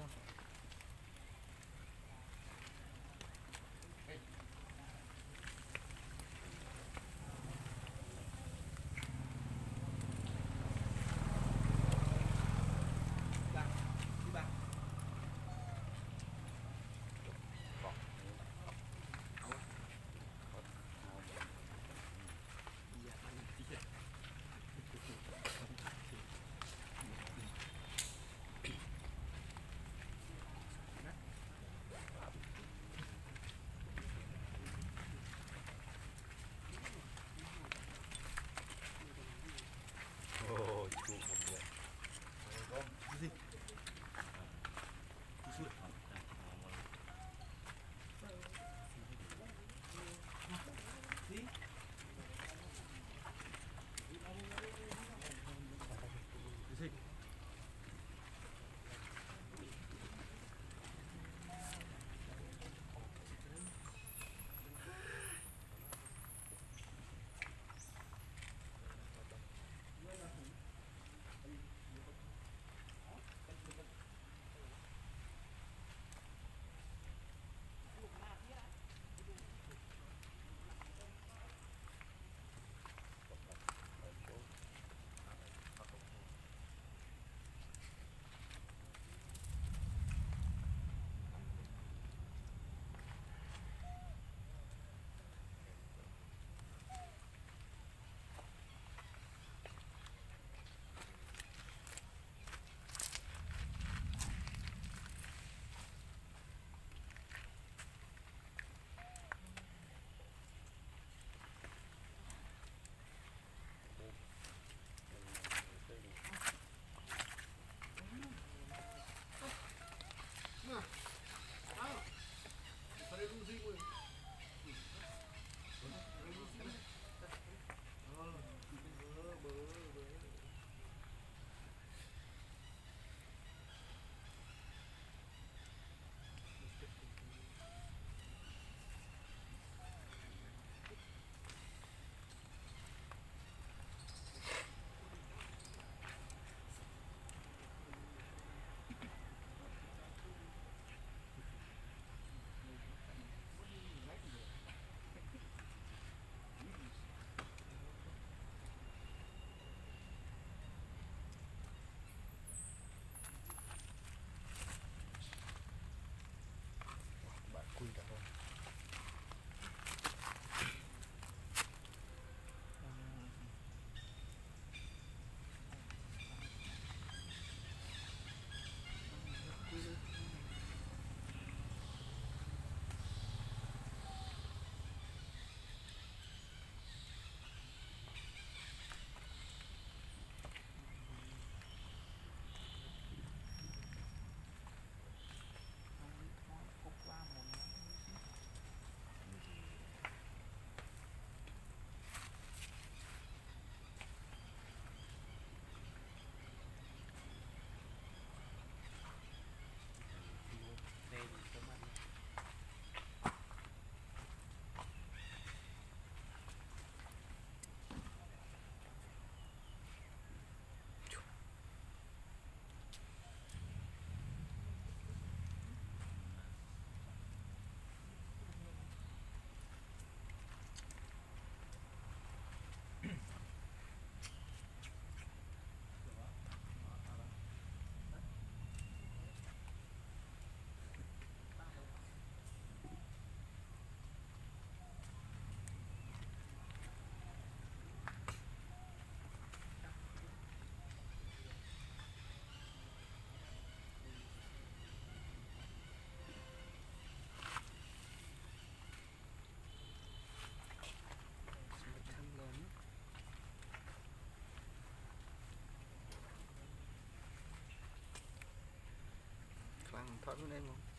Thoát luôn em không?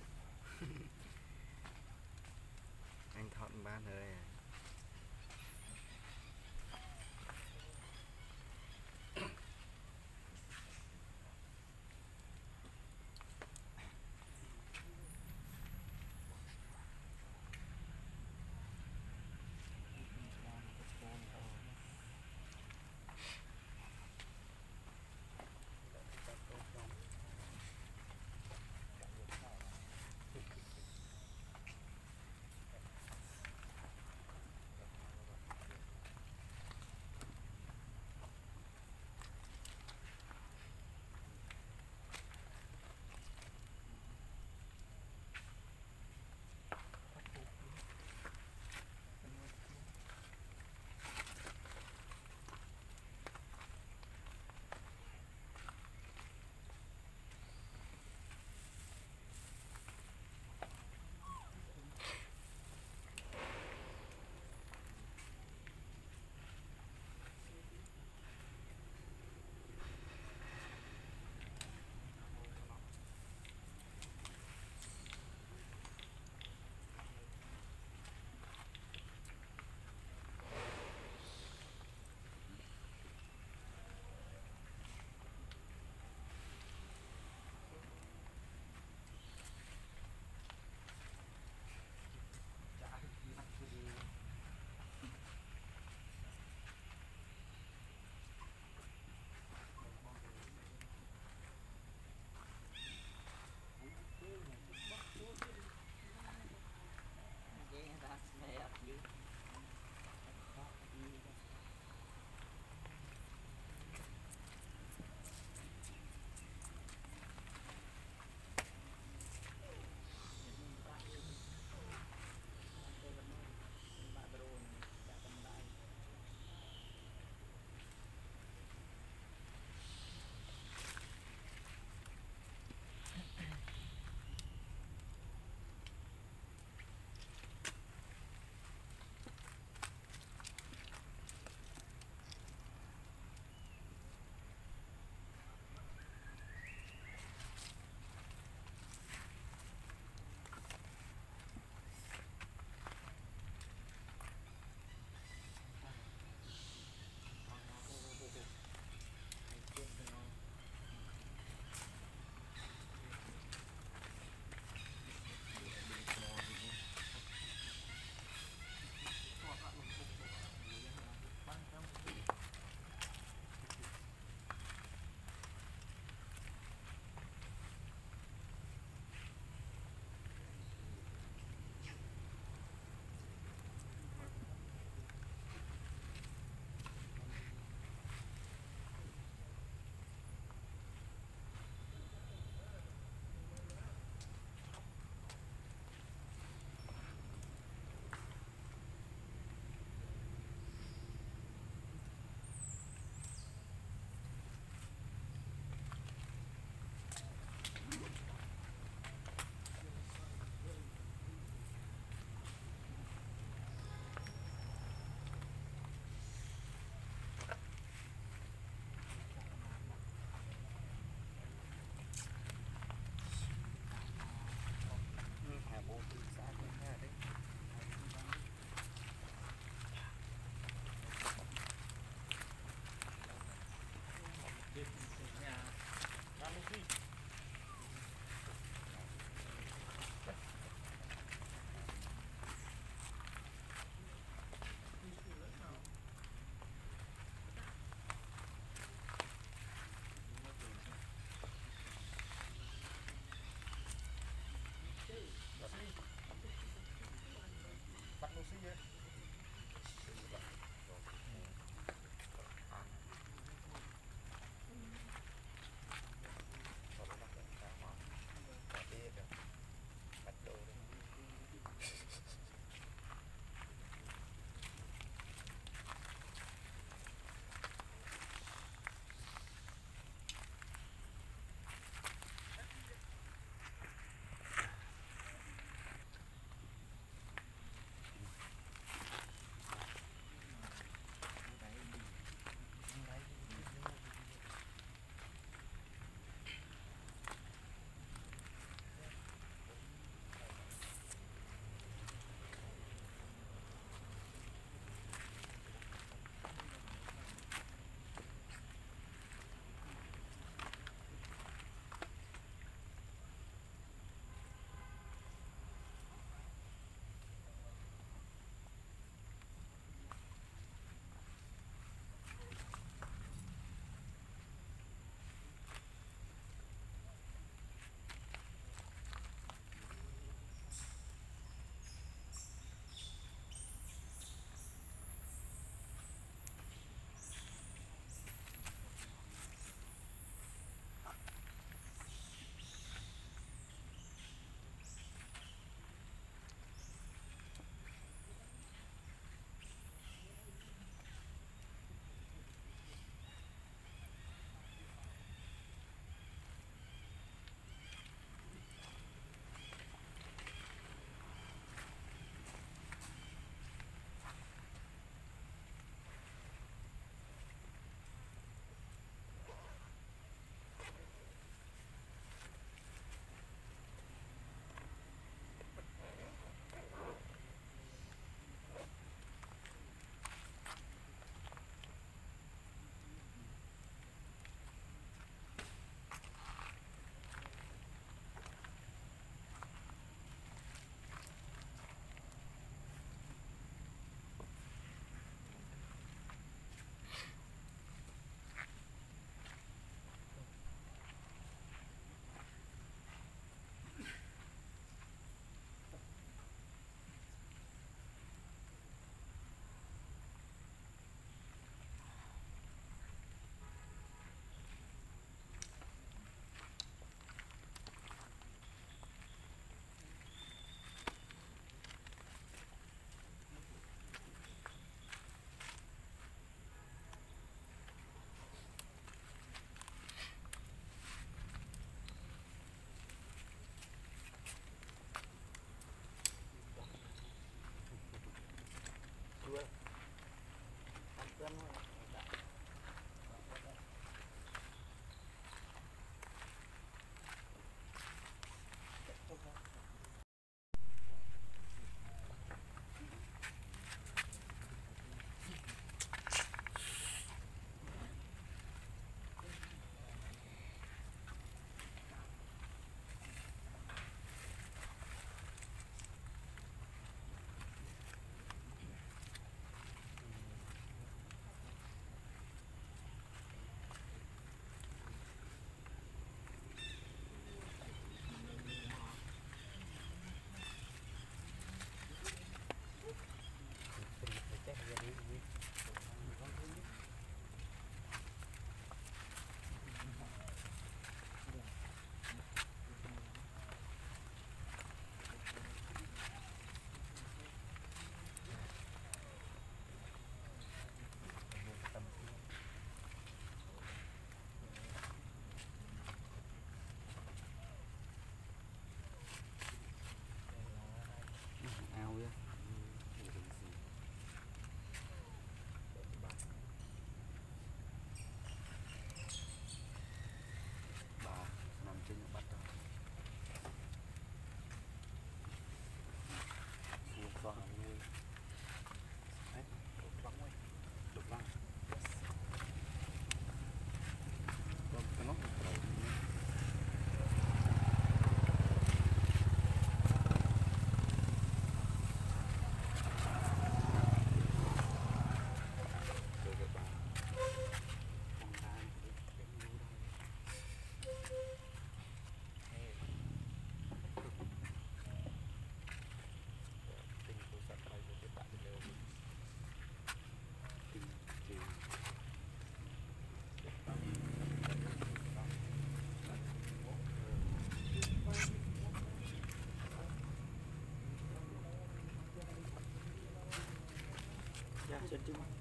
Anh thoát ba rồi à.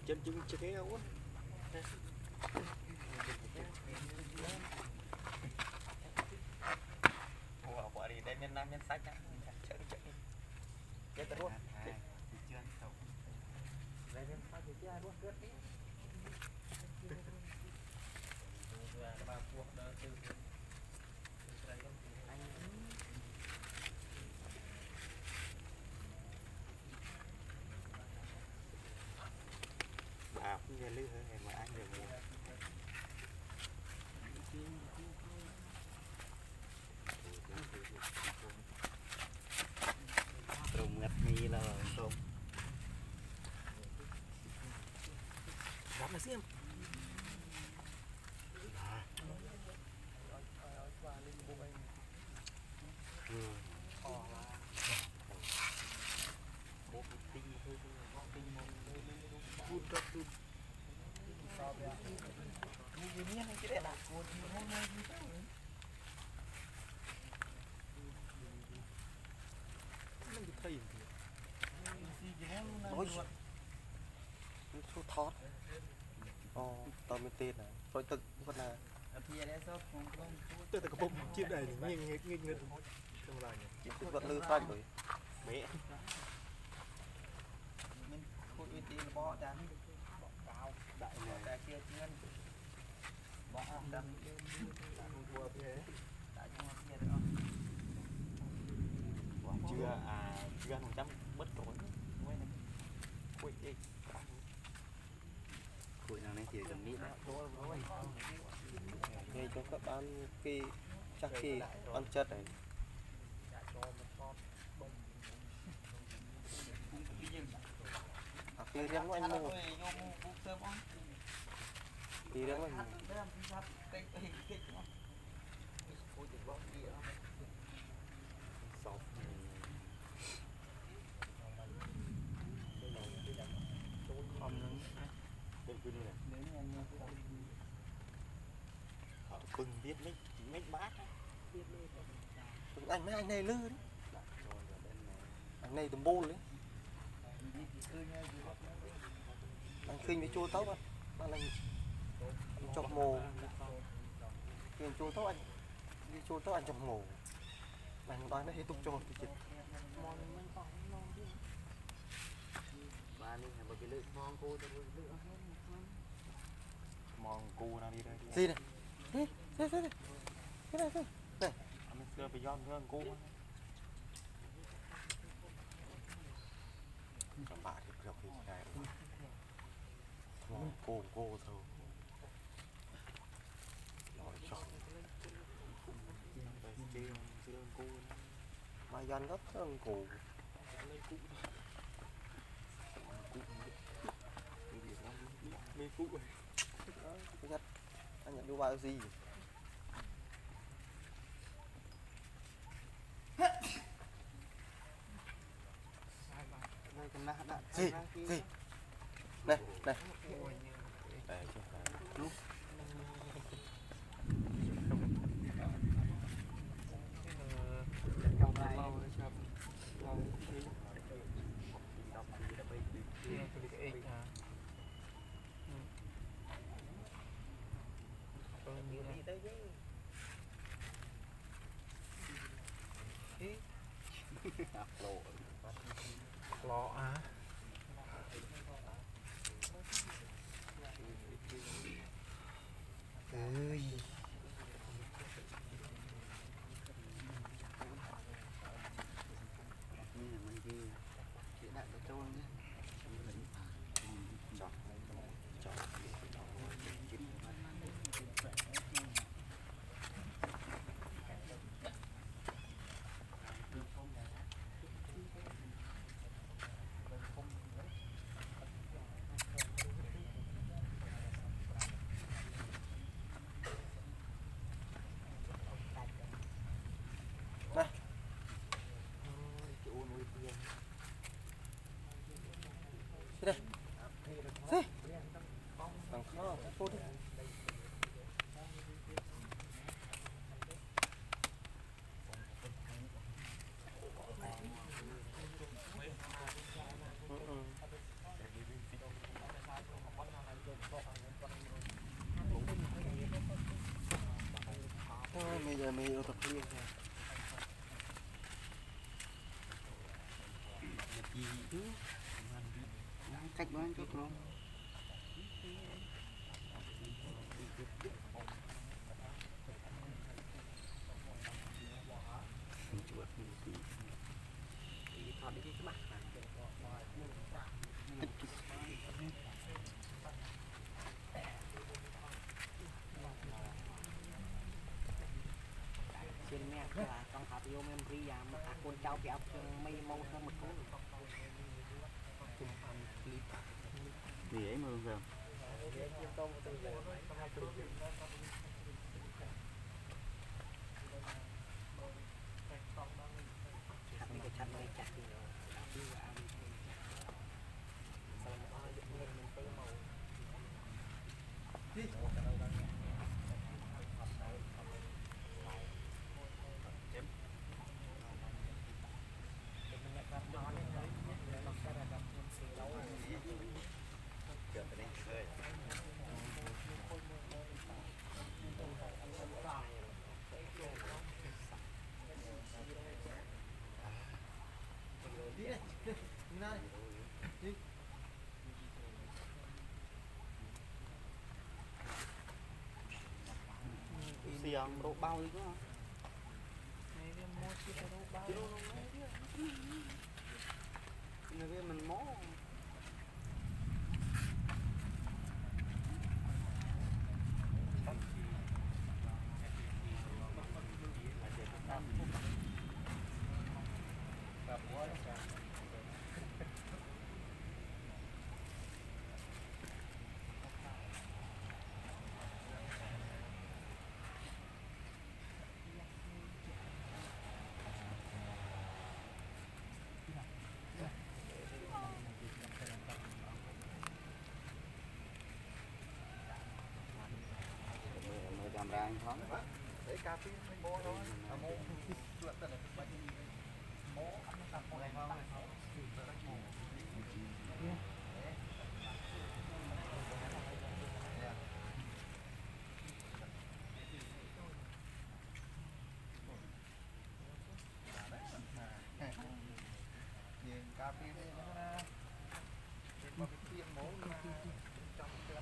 chân chúng chưa thấy đâu á. Ủa, quả đi đây nhân nam nhân sách á. Chạy chạy. Chết rồi. Đây nhân sách thì chết luôn cướp đi. Ba cuộc đó từ bà cũng nghe lư hơn mà anh được mua. Trùng ngặt nghi là tôm. Dám là xem. số thót tao mới tên này rồi tự vẫn là Tôi có bông chiếc này nghiêng chỉ vẫn lư phanh rồi mẹ Khui uy tín bỏ ra bỏ cao đại ra kia chuyên bỏ đâm vừa thế đại trong kia được không chưa 100 bất đổi khui đi Khui nào này thì cần biết đó. đây cho các bạn cái chắc khi ăn chất này khi riêng anh mua khi riêng anh bừng biết mấy bát anh mấy anh này lư đấy anh này tầm bôn đấy anh khinh với chua tóc anh chọc mồ tiền chua tóc anh đi chua tóc anh chọc mồ anh nói nó hết tục cho thì chết Ba đi là một cái lượng mong cô cho một lượng mòn cu nào đi đây gì này đi cái này này anh xưa phải giòn hơn cu các bạn thì được thì này mòn cô thôi rồi chọn mà dàn gấp hơn cổ mê cụ nhất anh nhận đưa bao gì gì này này để cho lọ á ơi như là mình đi hiện đại của trôn nhé. giờ mình tập liên cách bán chút không trên mẹ là trong hạt yêu memory à mà con cháu kéo mây mông sang một con vì ấy mà giờ xiềng độ bao đi không? Người mình mó camera anh thoáng để cà phê mình bó thôi mô chuyện là bệnh mô ăn tập một ngày không cà phê đây nó một cái tiền mố trong cái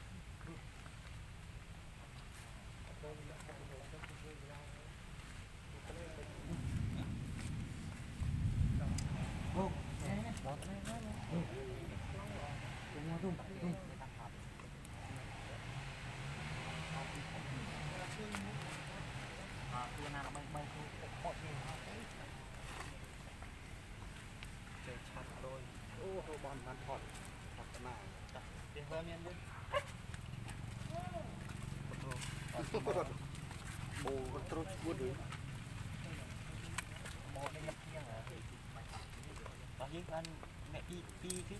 bọn bạn thọt thọt mà tiền ra miền đi bồ con trâu buôn được một cái nhập kia hả có những anh mẹ đi chứ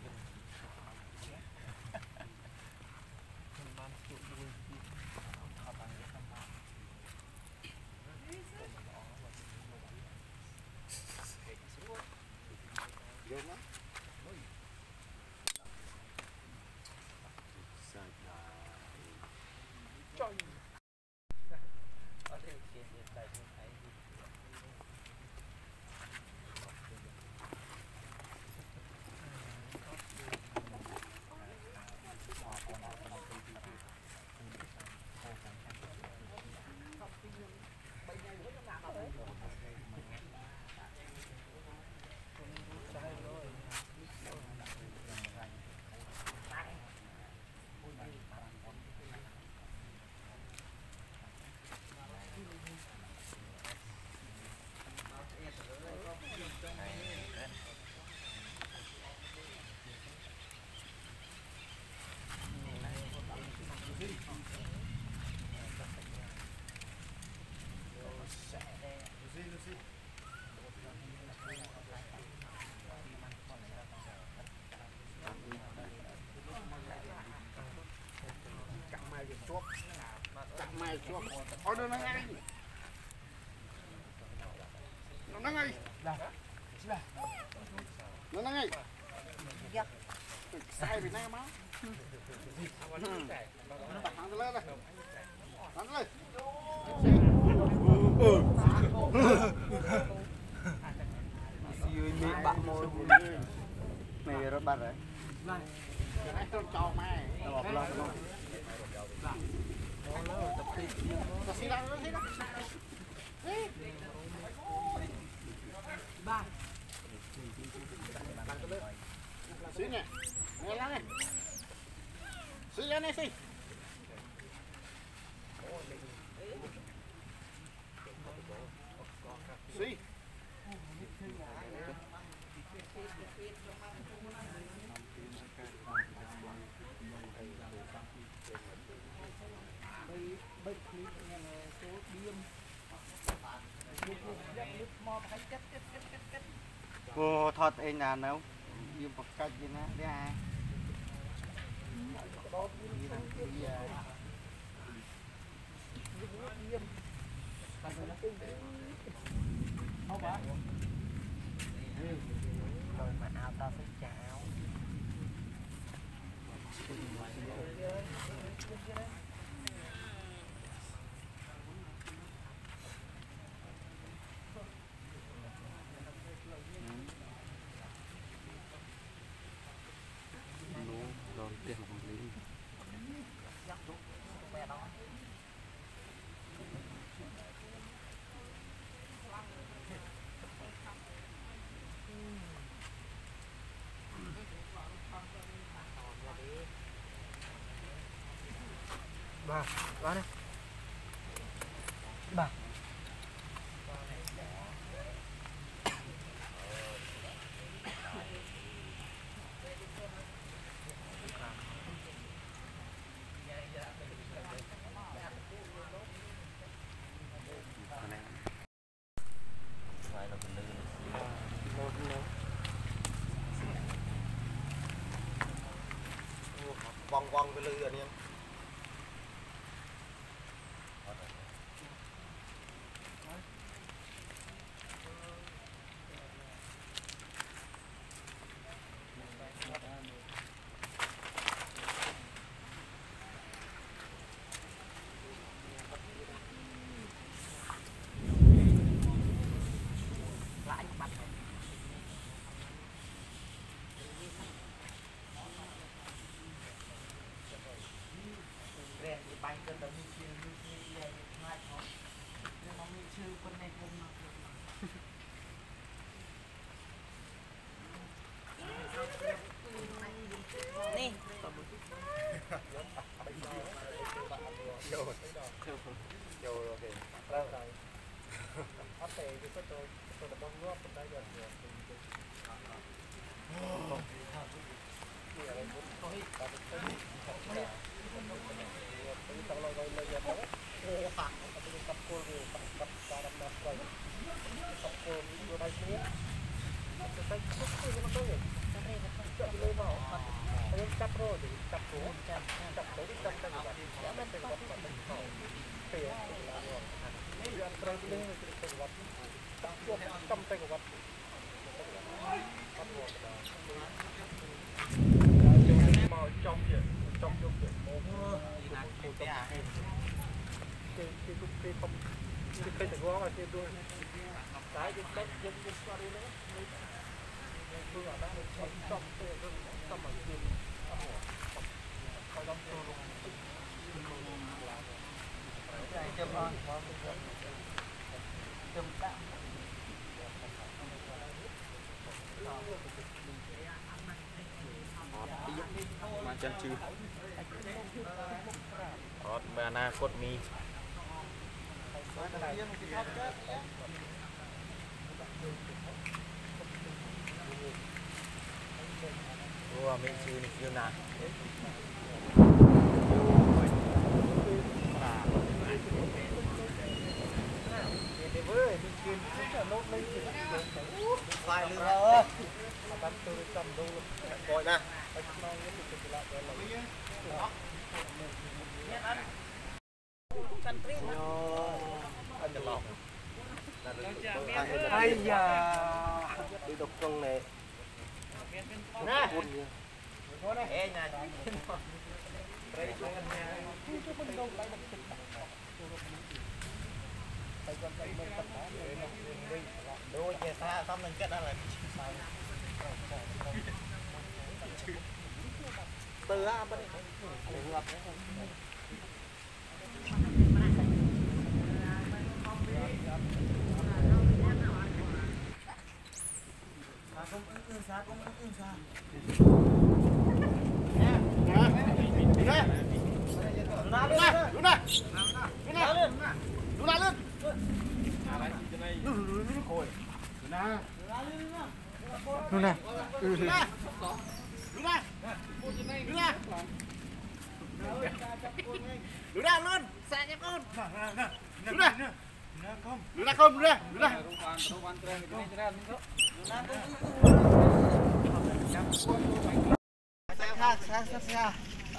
mày chuột thôi đưa nó ngay nó ngay nó ngay sai Việt Nam á nó đặt hàng lên đây bắt rồi Hãy subscribe cho kênh Ghiền Mì Gõ để không bỏ cô thoát anh nào đâu dùng một cách như thế này ai rồi mà áo ta phải chào đòn tiềnของlý bà đây bà vòng vòng cái lư anh em chân chư banana cốt mi mình chư như nào phải lừa ơi coi nè ai da đi đục con này nè ê nhà đôi chia xa xong mình kết ra là từ á bên ngập Luôn nè. Lũ ra luôn, xa nha con. Lũ ra không, lũ ra. Xa.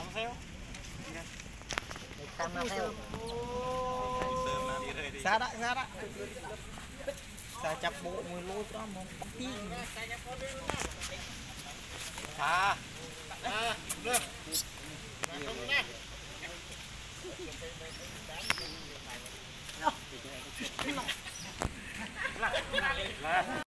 Xa đã. Xa chập bộ người lôi đó một tí. Xa.